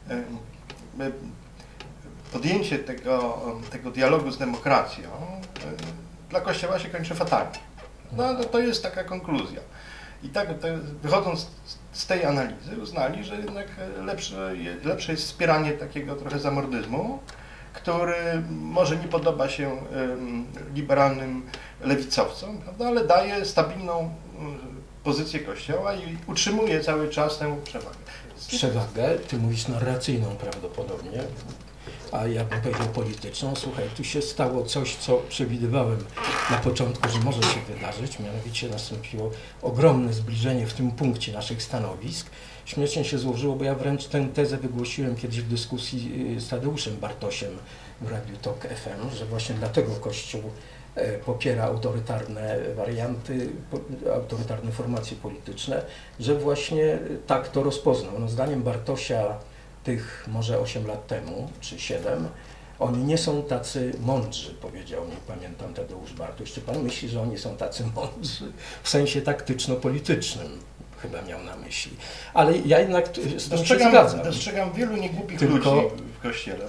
y, podjęcie tego, tego dialogu z demokracją y, dla Kościoła się kończy fatalnie. No, no, to jest taka konkluzja. I tak, to, wychodząc z tej analizy, uznali, że jednak lepsze, lepsze jest wspieranie takiego trochę zamordyzmu, który może nie podoba się um, liberalnym lewicowcom, prawda, ale daje stabilną um, pozycję Kościoła i utrzymuje cały czas tę przewagę. Przewagę, ty mówisz narracyjną prawdopodobnie, a ja bym powiedział polityczną. Słuchaj, tu się stało coś, co przewidywałem na początku, że może się wydarzyć, mianowicie nastąpiło ogromne zbliżenie w tym punkcie naszych stanowisk. Śmiesznie się złożyło, bo ja wręcz tę tezę wygłosiłem kiedyś w dyskusji z Tadeuszem Bartosiem w Radiu Tok F M, że właśnie dlatego Kościół popiera autorytarne warianty, autorytarne formacje polityczne, że właśnie tak to rozpoznał. No, zdaniem Bartosia tych może osiem lat temu, czy siedem, oni nie są tacy mądrzy, powiedział mi, pamiętam Tadeusz Bartoś. Czy pan myśli, że oni są tacy mądrzy w sensie taktyczno-politycznym? Chyba miał na myśli. Ale ja jednak z tym się zgadzam. Dostrzegam wielu niegłupich Tylko... ludzi w Kościele.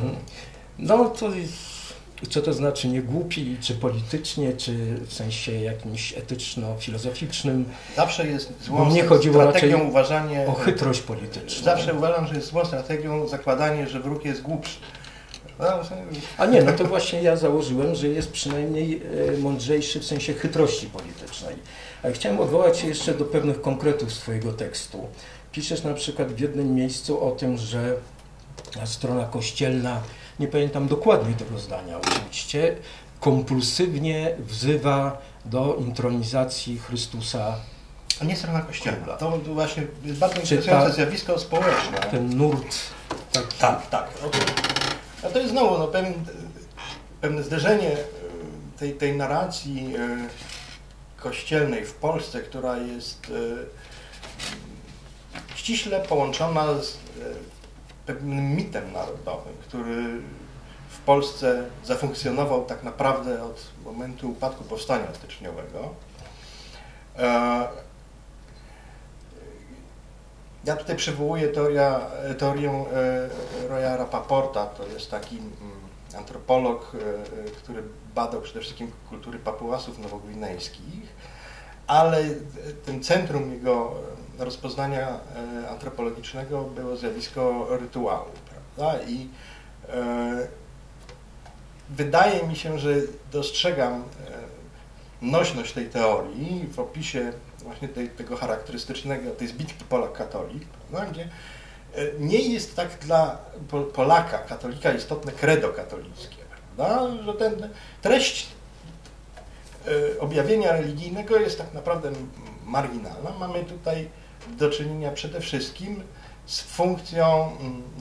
No to co to znaczy niegłupi, czy politycznie, czy w sensie jakimś etyczno-filozoficznym? Zawsze jest złą mnie chodziło strategią raczej uważanie... o chytrość polityczną. Zawsze uważam, że jest złą strategią zakładanie, że wróg jest głupszy. A nie, no to właśnie ja założyłem, że jest przynajmniej mądrzejszy w sensie chytrości politycznej. A chciałem odwołać się jeszcze do pewnych konkretów swojego tekstu. Piszesz na przykład w jednym miejscu o tym, że strona kościelna, nie pamiętam dokładnie tego zdania oczywiście, kompulsywnie wzywa do intronizacji Chrystusa. A nie strona kościelna. To właśnie jest bardzo Czy interesujące ta, zjawisko społeczne. Ten nurt. Taki... Tak, tak. A to jest znowu no, pewien, pewne zderzenie tej, tej narracji kościelnej w Polsce, która jest ściśle połączona z pewnym mitem narodowym, który w Polsce zafunkcjonował tak naprawdę od momentu upadku powstania styczniowego. Ja tutaj przywołuję teoria, teorię Roya Rapaporta, to jest taki antropolog, który badał przede wszystkim kultury Papuasów nowogwinejskich, ale tym centrum jego rozpoznania antropologicznego było zjawisko rytuału, prawda? I e, wydaje mi się, że dostrzegam nośność tej teorii w opisie właśnie tej, tego charakterystycznego, tej zbitki Polak-katolik, prawda? Gdzie nie jest tak dla Polaka, katolika istotne credo katolickie, prawda? Że ten, treść objawienia religijnego jest tak naprawdę marginalna. Mamy tutaj do czynienia przede wszystkim z funkcją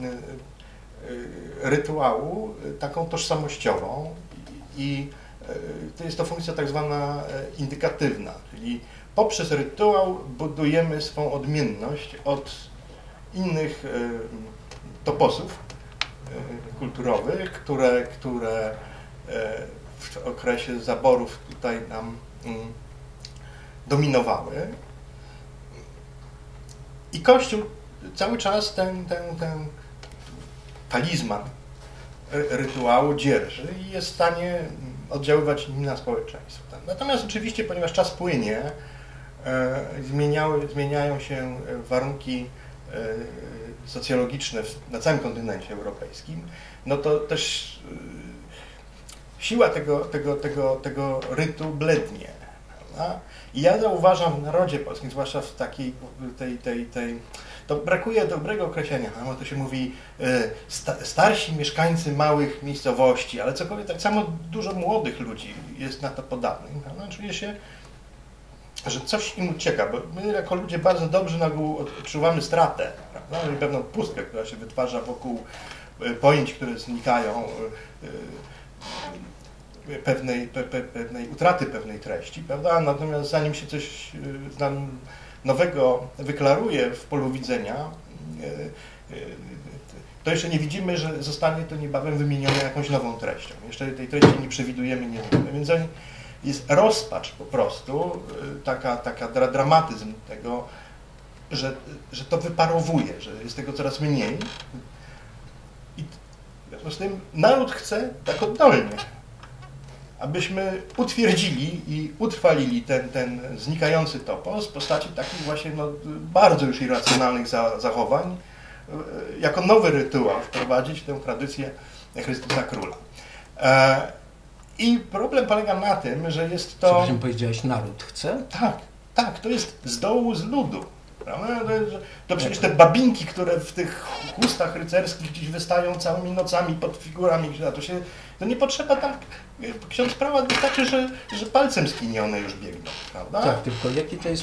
rytuału, taką tożsamościową i to jest to funkcja tak zwana indykatywna, czyli poprzez rytuał budujemy swą odmienność od innych toposów kulturowych, które, które w okresie zaborów tutaj nam dominowały. I Kościół cały czas ten, ten, ten talizman rytuału dzierży i jest w stanie oddziaływać nim na społeczeństwo. Natomiast oczywiście, ponieważ czas płynie, zmieniały, zmieniają się warunki socjologiczne na całym kontynencie europejskim, no to też siła tego, tego, tego, tego rytu blednie. Prawda? I ja zauważam w narodzie polskim, zwłaszcza w takiej tej, tej, tej to brakuje dobrego określenia, no to się mówi sta, starsi mieszkańcy małych miejscowości, ale cokolwiek, tak samo dużo młodych ludzi jest na to podatnych. No, czuje się że coś im ucieka, bo my jako ludzie bardzo dobrze na ogół odczuwamy stratę, prawda? I pewną pustkę, która się wytwarza wokół pojęć, które znikają, pewnej, pe, pe, pewnej utraty pewnej treści, prawda? Natomiast zanim się coś nam nowego wyklaruje w polu widzenia, to jeszcze nie widzimy, że zostanie to niebawem wymienione jakąś nową treścią. Jeszcze tej treści nie przewidujemy, nie wiemy. Więc jest rozpacz po prostu, taka, taka dramatyzm tego, że, że to wyparowuje, że jest tego coraz mniej. I w związku z tym naród chce tak oddolnie, abyśmy utwierdzili i utrwalili ten, ten znikający topos w postaci takich właśnie no, bardzo już irracjonalnych za, zachowań, jako nowy rytuał wprowadzić tę tradycję Chrystusa Króla. E, I problem polega na tym, że jest to... Przepraszam, powiedziałeś, naród chce? Tak, tak, to jest z dołu, z ludu. Prawda? To, to przecież te babinki, które w tych chustach rycerskich gdzieś wystają całymi nocami pod figurami, to się... To nie potrzeba tam... Ksiądz prawa wystarczy, że, że palcem skinie one już biegną, prawda? Tak, tylko jaki to jest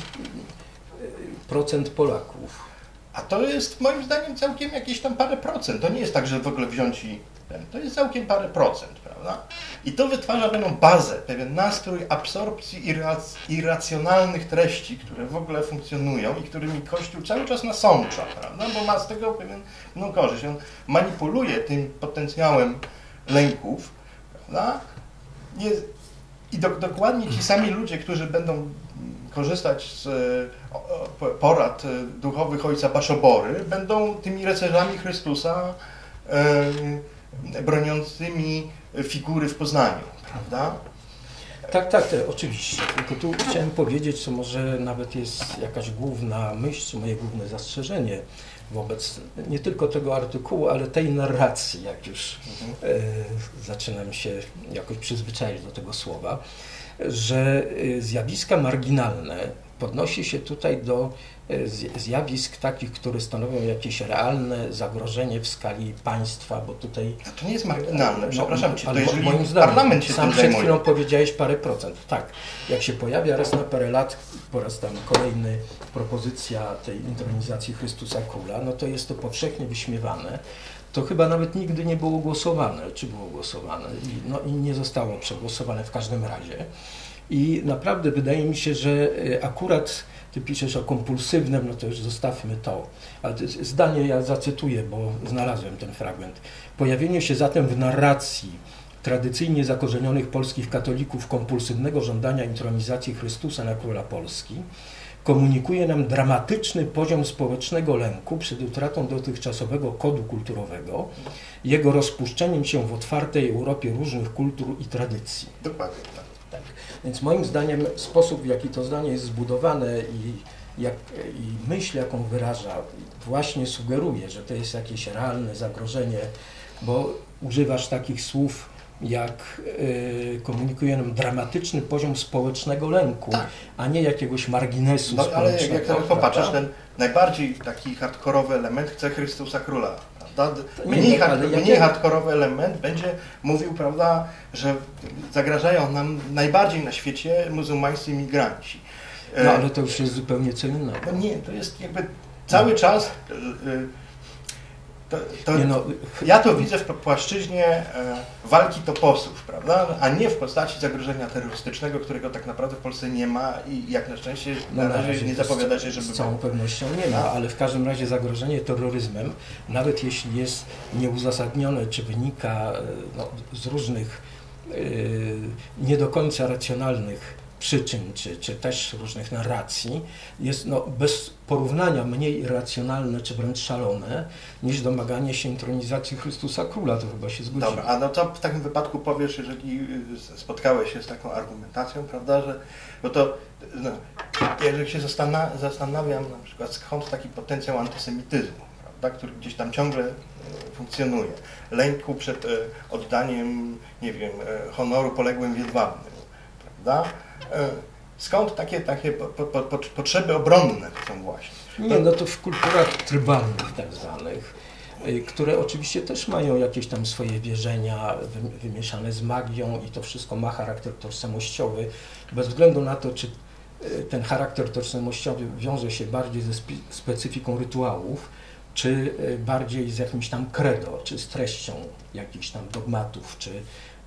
procent Polaków? A to jest moim zdaniem całkiem jakieś tam parę procent. To nie jest tak, że w ogóle wziąć i ten. To jest całkiem parę procent, prawda? I to wytwarza pewną bazę, pewien nastrój absorpcji irrac irracjonalnych treści, które w ogóle funkcjonują i którymi Kościół cały czas nasącza, prawda? Bo ma z tego pewien, pewną korzyść. On manipuluje tym potencjałem lęków, prawda? Jest, I do, dokładnie ci sami ludzie, którzy będą korzystać z e, porad duchowych ojca Baszobory, będą tymi rycerzami Chrystusa e, broniącymi figury w Poznaniu, prawda? Tak, tak, tak, oczywiście. Tylko tu chciałem powiedzieć, co może nawet jest jakaś główna myśl, czy moje główne zastrzeżenie wobec nie tylko tego artykułu, ale tej narracji, jak już mhm. e, zaczynam się jakoś przyzwyczaić do tego słowa, że zjawiska marginalne podnosi się tutaj do zjawisk takich, które stanowią jakieś realne zagrożenie w skali państwa, bo tutaj... A to nie jest marginalne, przepraszam no, Cię, to jeżeli moim zdaniem, parlament się sam tym przed zajmuje. chwilą powiedziałeś parę procent. Tak, jak się pojawia raz na parę lat, po raz tam kolejny propozycja tej intronizacji Chrystusa Króla, no to jest to powszechnie wyśmiewane. To chyba nawet nigdy nie było głosowane, czy było głosowane, i, no i nie zostało przegłosowane w każdym razie. I naprawdę wydaje mi się, że akurat ty piszesz o kompulsywnym, no to już zostawmy to. Ale to zdanie ja zacytuję, bo znalazłem ten fragment. Pojawienie się zatem w narracji tradycyjnie zakorzenionych polskich katolików kompulsywnego żądania intronizacji Chrystusa na króla Polski komunikuje nam dramatyczny poziom społecznego lęku przed utratą dotychczasowego kodu kulturowego, jego rozpuszczeniem się w otwartej Europie różnych kultur i tradycji. Dokładnie tak. Tak. Więc moim zdaniem sposób, w jaki to zdanie jest zbudowane i, jak, i myśl, jaką wyraża, właśnie sugeruje, że to jest jakieś realne zagrożenie, bo używasz takich słów, jak y, komunikuje nam dramatyczny poziom społecznego lęku, tak. a nie jakiegoś marginesu no, społecznego. Ale jak, jak popatrzysz, ten najbardziej taki hardkorowy element chce Chrystusa Króla. Mniej, nie, hard, mniej ja... hardkorowy element będzie mówił, prawda, że zagrażają nam najbardziej na świecie muzułmańscy imigranci. No ale to już jest zupełnie co innego. No nie, to jest jakby cały no. czas... To, to nie no. Ja to widzę w płaszczyźnie e, walki toposów, prawda? A nie w postaci zagrożenia terrorystycznego, którego tak naprawdę w Polsce nie ma i jak na szczęście no, na razie, razie nie zapowiada się, żeby... Z całą pewnością nie ma, ale w każdym razie zagrożenie terroryzmem, nawet jeśli jest nieuzasadnione, czy wynika no, z różnych yy, nie do końca racjonalnych przyczyn, czy, czy też różnych narracji, jest no, bez porównania mniej irracjonalne, czy wręcz szalone, niż domaganie się intronizacji Chrystusa Króla. To chyba się zgodzimy. Dobra, a no to w takim wypadku powiesz, jeżeli spotkałeś się z taką argumentacją, prawda, że bo to, no, jeżeli się zastanawia, zastanawiam na przykład skąd taki potencjał antysemityzmu, prawda, który gdzieś tam ciągle funkcjonuje, lęku przed oddaniem, nie wiem, honoru poległym Wiedwabnym, prawda? Skąd takie, takie po, po, po, potrzeby obronne są właśnie? Nie, no to w kulturach trybalnych tak zwanych, które oczywiście też mają jakieś tam swoje wierzenia wymieszane z magią i to wszystko ma charakter tożsamościowy, bez względu na to, czy ten charakter tożsamościowy wiąże się bardziej ze specyfiką rytuałów, czy bardziej z jakimś tam credo, czy z treścią jakichś tam dogmatów, czy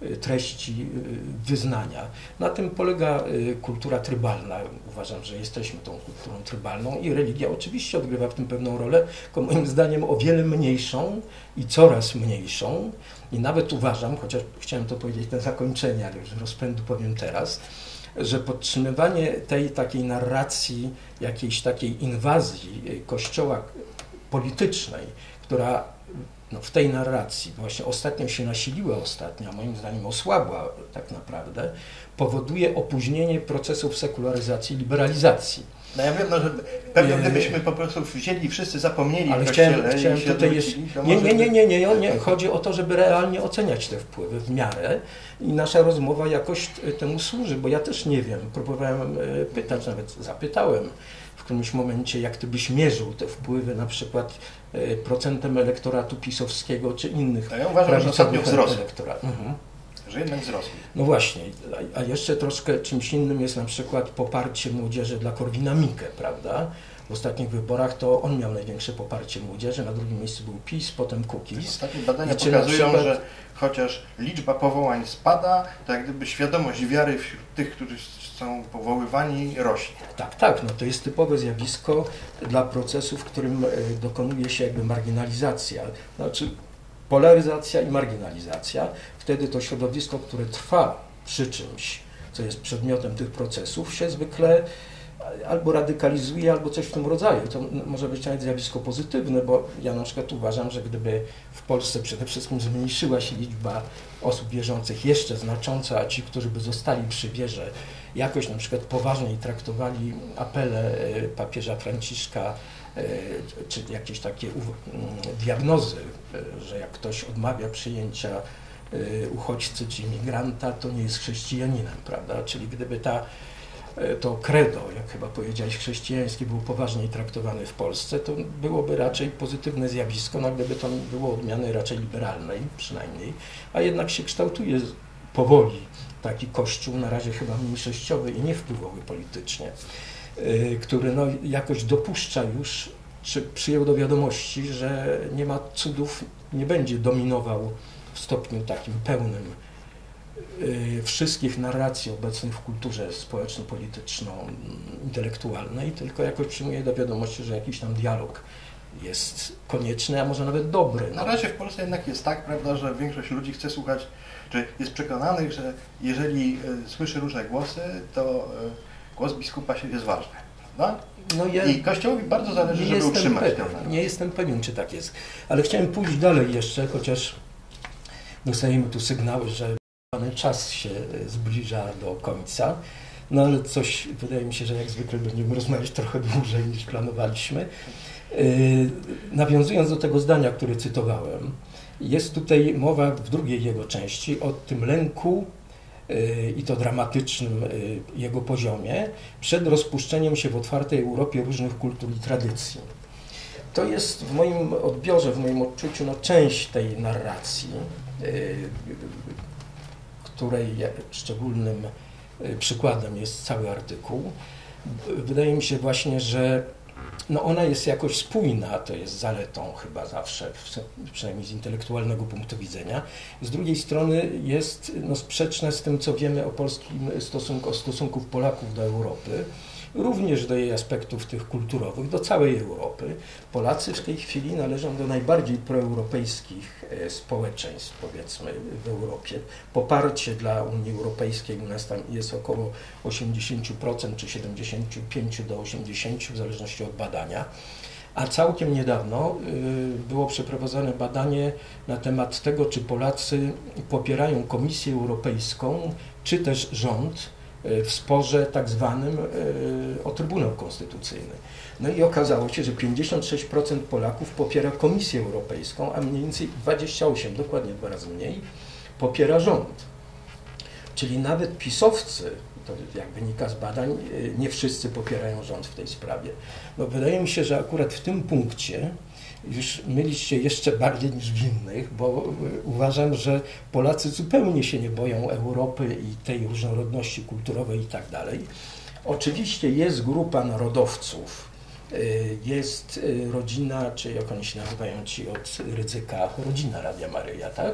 treści wyznania. Na tym polega kultura trybalna. Uważam, że jesteśmy tą kulturą trybalną i religia oczywiście odgrywa w tym pewną rolę, tylko moim zdaniem o wiele mniejszą i coraz mniejszą. I nawet uważam, chociaż chciałem to powiedzieć na zakończenie, ale już z rozpędu powiem teraz, że podtrzymywanie tej takiej narracji, jakiejś takiej inwazji Kościoła politycznej, która no, w tej narracji właśnie ostatnio się nasiliła, ostatnio, a moim zdaniem osłabła tak naprawdę, powoduje opóźnienie procesów sekularyzacji i liberalizacji. No ja wiem, no, że pewnie gdybyśmy po prostu wzięli i wszyscy zapomnieli ale w Kościele chciałem, chciałem i się tutaj odwrócili, jeszcze, to nie, może... nie, nie, nie, nie, nie, nie, chodzi o to, żeby realnie oceniać te wpływy w miarę i nasza rozmowa jakoś temu służy, bo ja też nie wiem, próbowałem pytać, nawet zapytałem w którymś momencie, jak ty byś mierzył te wpływy na przykład procentem elektoratu pisowskiego czy innych ja uważam, że ostatnio wzrosły. Mhm. Że jednak wzrosły. No właśnie, a jeszcze troszkę czymś innym jest na przykład poparcie młodzieży dla Korwina-Mikke, prawda? W ostatnich wyborach to on miał największe poparcie młodzieży, na drugim miejscu był PiS, potem Kukiz. Ostatnie badania pokazują, przykład... że chociaż liczba powołań spada, to jak gdyby świadomość wiary wśród tych, którzy są powoływani, rośnie. Tak, tak, no to jest typowe zjawisko dla procesu, w którym dokonuje się jakby marginalizacja, znaczy polaryzacja i marginalizacja. Wtedy to środowisko, które trwa przy czymś, co jest przedmiotem tych procesów, się zwykle albo radykalizuje, albo coś w tym rodzaju. To może być nawet zjawisko pozytywne, bo ja na przykład uważam, że gdyby w Polsce przede wszystkim zmniejszyła się liczba osób wierzących jeszcze znacząco, a ci, którzy by zostali przy wierze, jakoś na przykład poważniej traktowali apele papieża Franciszka, czy jakieś takie diagnozy, że jak ktoś odmawia przyjęcia uchodźcy czy imigranta, to nie jest chrześcijaninem, prawda? Czyli gdyby ta, to credo, jak chyba powiedziałeś, chrześcijańskie było poważniej traktowane w Polsce, to byłoby raczej pozytywne zjawisko, no gdyby to było odmiany raczej liberalnej przynajmniej, a jednak się kształtuje powoli taki kościół, na razie chyba mniejszościowy i niewpływowy politycznie, który no jakoś dopuszcza już, czy przyjął do wiadomości, że nie ma cudów, nie będzie dominował w stopniu takim pełnym wszystkich narracji obecnych w kulturze społeczno-polityczno-intelektualnej, tylko jakoś przyjmuje do wiadomości, że jakiś tam dialog jest konieczny, a może nawet dobry. No. Na razie w Polsce jednak jest tak, prawda, że większość ludzi chce słuchać, czy jest przekonanych, że jeżeli y, słyszy różne głosy, to y, głos biskupa się jest ważny, prawda? No ja I Kościołowi bardzo zależy, żeby utrzymać pewien, to. Nie jestem pewien, czy tak jest. Ale chciałem pójść dalej jeszcze, chociaż dostajemy tu sygnały, że czas się zbliża do końca. No ale coś, wydaje mi się, że jak zwykle będziemy rozmawiać trochę dłużej niż planowaliśmy. Yy, nawiązując do tego zdania, które cytowałem, jest tutaj mowa w drugiej jego części o tym lęku yy, i to dramatycznym yy, jego poziomie przed rozpuszczeniem się w otwartej Europie różnych kultur i tradycji. To jest w moim odbiorze, w moim odczuciu no, część tej narracji, yy, której szczególnym przykładem jest cały artykuł. Wydaje mi się właśnie, że no ona jest jakoś spójna, to jest zaletą chyba zawsze, przynajmniej z intelektualnego punktu widzenia. Z drugiej strony jest no, sprzeczne z tym, co wiemy o polskim stosunku, o stosunków Polaków do Europy, również do jej aspektów tych kulturowych, do całej Europy. Polacy w tej chwili należą do najbardziej proeuropejskich społeczeństw, powiedzmy, w Europie. Poparcie dla Unii Europejskiej u nas tam jest około osiemdziesiąt procent czy siedemdziesiąt pięć do osiemdziesięciu procent w zależności od badania. A całkiem niedawno było przeprowadzone badanie na temat tego, czy Polacy popierają Komisję Europejską, czy też rząd w sporze tak zwanym o Trybunał Konstytucyjny. No i okazało się, że pięćdziesiąt sześć procent Polaków popiera Komisję Europejską, a mniej więcej dwadzieścia osiem procent, dokładnie dwa razy mniej, popiera rząd. Czyli nawet pisowcy, to jak wynika z badań, nie wszyscy popierają rząd w tej sprawie. No wydaje mi się, że akurat w tym punkcie już mylić się jeszcze bardziej niż w innych, bo uważam, że Polacy zupełnie się nie boją Europy i tej różnorodności kulturowej i tak dalej. Oczywiście jest grupa narodowców, jest rodzina, czy jak oni się nazywają ci od Rydzyka, rodzina Radia Maryja, tak?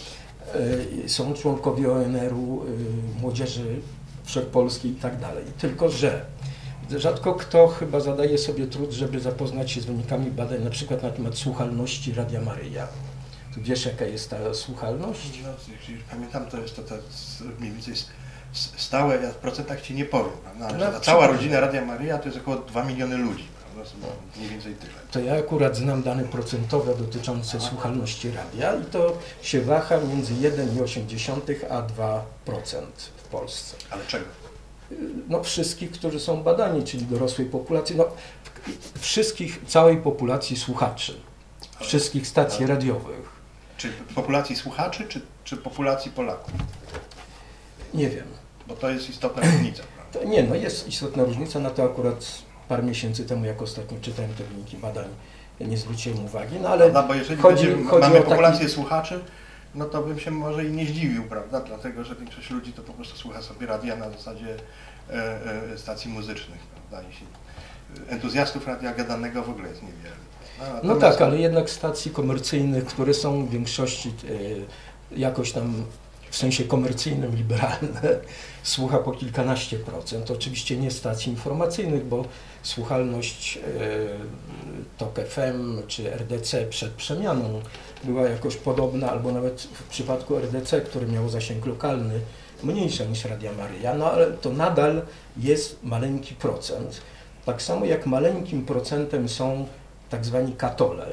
Są członkowie O N R-u, Młodzieży Wszechpolskiej i tak dalej. Tylko że rzadko kto chyba zadaje sobie trud, żeby zapoznać się z wynikami badań na przykład na temat słuchalności Radia Maryja. Tu wiesz, jaka jest ta słuchalność? No, jeśli pamiętam, to jest to, to mniej więcej stałe, ja w procentach Ci nie powiem, prawda? No, cała rodzina Radia Maryja to jest około dwa miliony ludzi, prawda? Mniej więcej tyle. To ja akurat znam dane procentowe dotyczące Aha. słuchalności radia i to się waha między jeden przecinek osiem a dwa procent w Polsce. Ale czego? No wszystkich, którzy są badani, czyli dorosłej populacji, no wszystkich, całej populacji słuchaczy, wszystkich stacji Ale, radiowych. Czy populacji słuchaczy, czy, czy populacji Polaków? Nie wiem. Bo to jest istotna różnica, prawda? To nie, no jest istotna różnica, na to akurat parę miesięcy temu, jak ostatnio czytałem te wyniki badań, nie zwróciłem uwagi, no ale no, bo jeżeli chodzi, będzie, chodzi mamy o populację taki... słuchaczy, no to bym się może i nie zdziwił, prawda? Dlatego, że większość ludzi to po prostu słucha sobie radia na zasadzie e, e, stacji muzycznych, prawda? Jeśli entuzjastów radia gadanego w ogóle jest niewiele. No, no tak, ale jednak stacji komercyjnych, które są w większości e, jakoś tam w sensie komercyjnym, liberalne, słucha po kilkanaście procent. Oczywiście nie stacji informacyjnych, bo słuchalność e, Tok F M czy R D C przed przemianą była jakoś podobna, albo nawet w przypadku R D C, który miał zasięg lokalny, mniejsza niż Radia Maryja, no ale to nadal jest maleńki procent. Tak samo jak maleńkim procentem są tak zwani katole.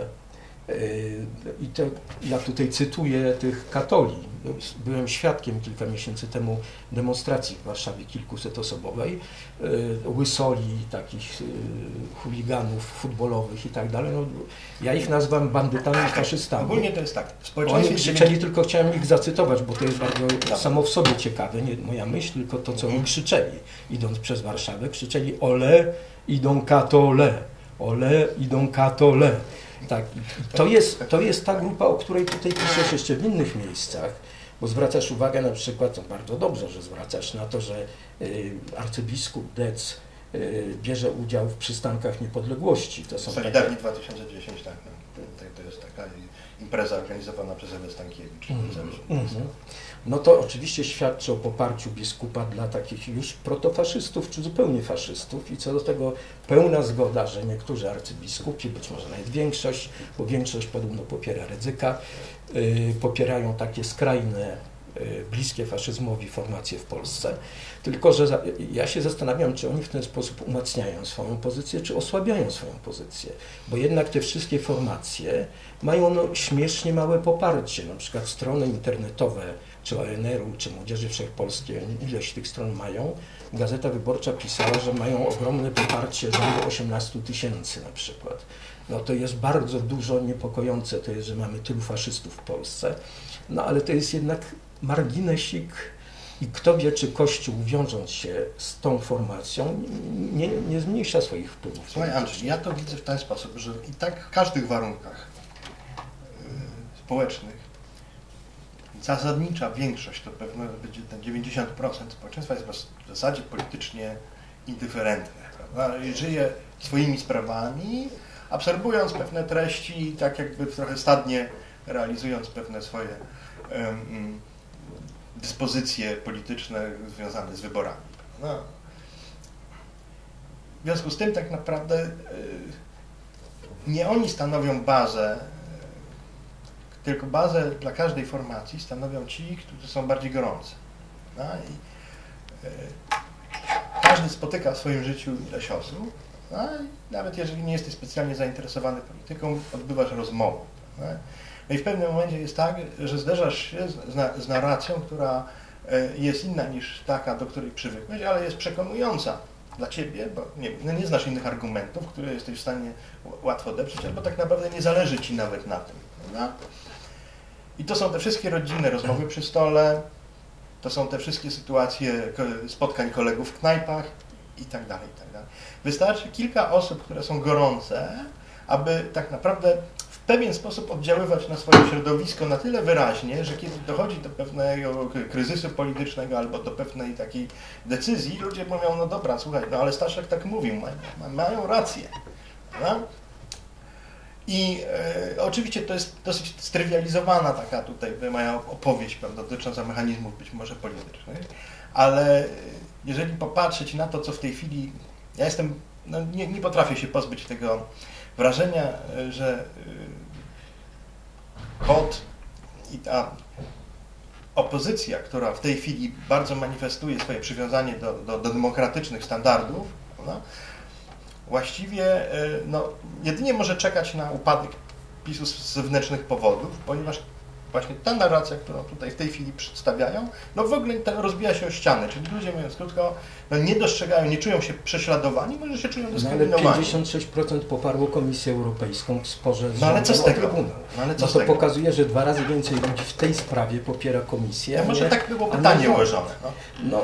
I to, ja tutaj cytuję tych katoli. Byłem świadkiem kilka miesięcy temu demonstracji w Warszawie kilkusetosobowej, łysoli, takich chuliganów futbolowych i tak dalej. No, ja ich nazywam bandytami, faszystami. Ogólnie to jest tak. Oni krzyczeli, tylko chciałem ich zacytować, bo to jest bardzo no. samo w sobie ciekawe, nie moja myśl, tylko to, co oni krzyczeli. Idąc przez Warszawę, krzyczeli ole, idą katole, ole, idą katole. Tak, to jest, to jest ta grupa, o której tutaj piszesz jeszcze w innych miejscach, bo zwracasz uwagę na przykład, to bardzo dobrze, że zwracasz na to, że y, arcybiskup Dec y, bierze udział w przystankach niepodległości. To są Solidarni takie... dwa tysiące dziesięć, tak, no, to, to jest taka impreza organizowana przez Ewę Stankiewicz. Mm -hmm. No to oczywiście świadczy o poparciu biskupa dla takich już protofaszystów, czy zupełnie faszystów i co do tego pełna zgoda, że niektórzy arcybiskupi, być może nawet większość, bo większość podobno popiera Rydzyka, yy, popierają takie skrajne, yy, bliskie faszyzmowi formacje w Polsce. Tylko że za, ja się zastanawiam, czy oni w ten sposób umacniają swoją pozycję, czy osłabiają swoją pozycję. Bo jednak te wszystkie formacje mają no, śmiesznie małe poparcie, na przykład strony internetowe, czy O N R-u, czy Młodzieży Wszechpolskiej, ileś tych stron mają. Gazeta Wyborcza pisała, że mają ogromne poparcie rzędu osiemnastu tysięcy na przykład. No to jest bardzo dużo niepokojące, to jest, że mamy tylu faszystów w Polsce. No ale to jest jednak marginesik i kto wie, czy Kościół, wiążąc się z tą formacją, nie, nie zmniejsza swoich wpływów. Słuchaj Andrzej, ja to widzę w ten sposób, że i tak w każdych warunkach yy, społecznych zasadnicza większość, to pewno będzie ten dziewięćdziesiąt procent społeczeństwa jest w zasadzie politycznie indyferentne, prawda? I żyje swoimi sprawami, absorbując pewne treści, tak jakby trochę stadnie realizując pewne swoje um, dyspozycje polityczne związane z wyborami. No. W związku z tym tak naprawdę y, nie oni stanowią bazę, tylko bazę dla każdej formacji stanowią ci, którzy są bardziej gorący. No i, y, każdy spotyka w swoim życiu ileś osób, no i nawet jeżeli nie jesteś specjalnie zainteresowany polityką, odbywasz rozmowę. No, no i w pewnym momencie jest tak, że zderzasz się z, z, z narracją, która y, jest inna niż taka, do której przywykłeś, ale jest przekonująca dla ciebie, bo nie, no nie znasz innych argumentów, które jesteś w stanie łatwo odeprzeć, albo tak naprawdę nie zależy ci nawet na tym. Prawda? I to są te wszystkie rodzinne rozmowy przy stole, to są te wszystkie sytuacje spotkań kolegów w knajpach i tak dalej, i tak dalej. Wystarczy kilka osób, które są gorące, aby tak naprawdę pewien sposób oddziaływać na swoje środowisko na tyle wyraźnie, że kiedy dochodzi do pewnego kryzysu politycznego albo do pewnej takiej decyzji, ludzie mówią, no dobra, słuchaj, no ale Staszek tak mówił, mają, mają rację. No? I e, oczywiście to jest dosyć strywializowana taka tutaj moja opowieść, prawda, dotycząca mechanizmów być może politycznych, ale jeżeli popatrzeć na to, co w tej chwili, ja jestem, no nie, nie potrafię się pozbyć tego wrażenia, że KOD i ta opozycja, która w tej chwili bardzo manifestuje swoje przywiązanie do, do, do demokratycznych standardów, prawda, właściwie no, jedynie może czekać na upadek PiSu z zewnętrznych powodów, ponieważ właśnie ta narracja, którą tutaj w tej chwili przedstawiają, no w ogóle rozbija się o ściany, czyli ludzie, mówiąc krótko, no nie dostrzegają, nie czują się prześladowani, może się czują dyskryminowani. No ale pięćdziesiąt sześć procent poparło Komisję Europejską w sporze z no ale co z tego? Trybunał. No, ale co no z to tego? pokazuje, że dwa razy więcej ludzi w tej sprawie popiera Komisję. Ja a może nie, tak było pytanie ułożone. No. no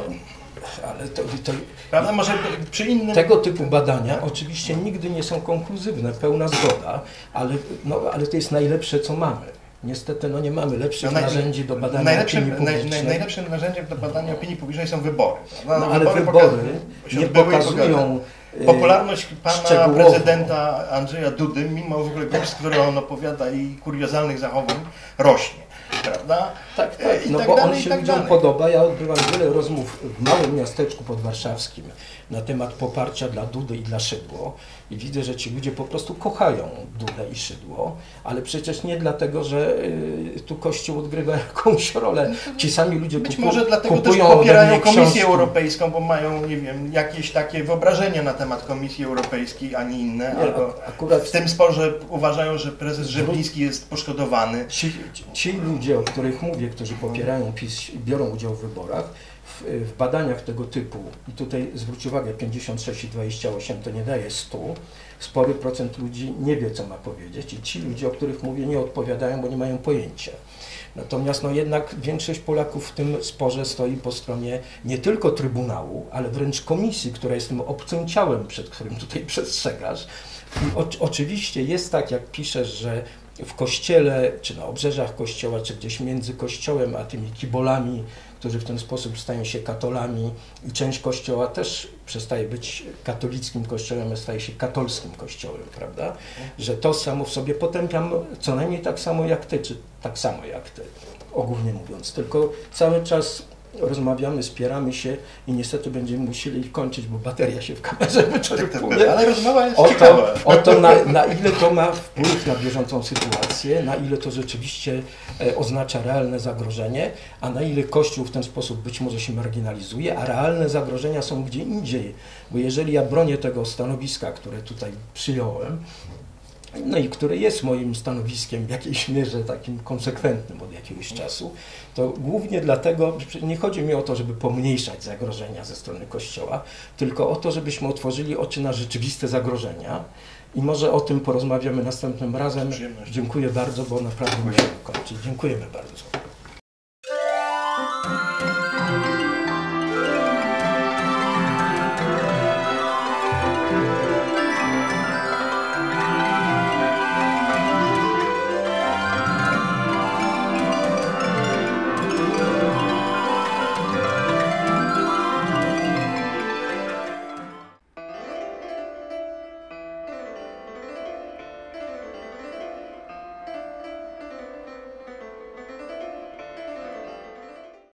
ale to, to prawda? Może przy innym... Tego typu badania oczywiście nigdy nie są konkluzywne, pełna zgoda, ale, no, ale to jest najlepsze, co mamy. Niestety no, nie mamy lepszych no, narzędzi do badania najlepszym, opinii publicznej. Naj, najlepszym narzędziem do badania opinii publicznej są wybory. No, no, ale wybory, wybory nie pokazują popularność pana prezydenta Andrzeja Dudy, mimo w ogóle głos, które on opowiada i kuriozalnych zachowań, rośnie. Prawda? Tak, tak. I no tak bo dalej, on się tak ludziom dalej. podoba. Ja odbywam wiele rozmów w małym miasteczku podwarszawskim na temat poparcia dla Dudy i dla Szydło i widzę, że ci ludzie po prostu kochają Dudę i Szydło, ale przecież nie dlatego, że y, tu Kościół odgrywa jakąś rolę. Ci sami ludzie Być kupu, może dlatego też popierają Komisję Europejską, bo mają, nie wiem, jakieś takie wyobrażenia na temat Komisji Europejskiej, a nie inne. Nie, albo akurat w tym sporze uważają, że prezes Rzepliński jest poszkodowany. Ci, ci ludzie, o których mówię, którzy popierają PiS, biorą udział w wyborach, w, w badaniach tego typu, i tutaj zwróć uwagę, pięćdziesiąt sześć i dwadzieścia osiem to nie daje stu, spory procent ludzi nie wie, co ma powiedzieć i ci ludzie, o których mówię, nie odpowiadają, bo nie mają pojęcia. Natomiast no jednak większość Polaków w tym sporze stoi po stronie nie tylko Trybunału, ale wręcz Komisji, która jest tym obcym ciałem, przed którym tutaj przestrzegasz. I o, oczywiście jest tak, jak piszesz, że w kościele, czy na obrzeżach kościoła, czy gdzieś między kościołem a tymi kibolami, którzy w ten sposób stają się katolami i część kościoła też przestaje być katolickim kościołem, a staje się katolskim kościołem, prawda? Że to samo w sobie potępiam co najmniej tak samo jak ty, czy tak samo jak ty, ogólnie mówiąc, tylko cały czas rozmawiamy, spieramy się i niestety będziemy musieli kończyć, bo bateria się w kamerze wyczerpuje. Ale rozmowa jest o ciekawa. to, o to na, na ile to ma wpływ na bieżącą sytuację, na ile to rzeczywiście e, oznacza realne zagrożenie, a na ile Kościół w ten sposób być może się marginalizuje, a realne zagrożenia są gdzie indziej. Bo jeżeli ja bronię tego stanowiska, które tutaj przyjąłem, no i które jest moim stanowiskiem w jakiejś mierze takim konsekwentnym od jakiegoś czasu, to głównie dlatego, że nie chodzi mi o to, żeby pomniejszać zagrożenia ze strony Kościoła, tylko o to, żebyśmy otworzyli oczy na rzeczywiste zagrożenia i może o tym porozmawiamy następnym razem. Dziękuję bardzo, bo naprawdę musimy kończyć. Dziękujemy bardzo.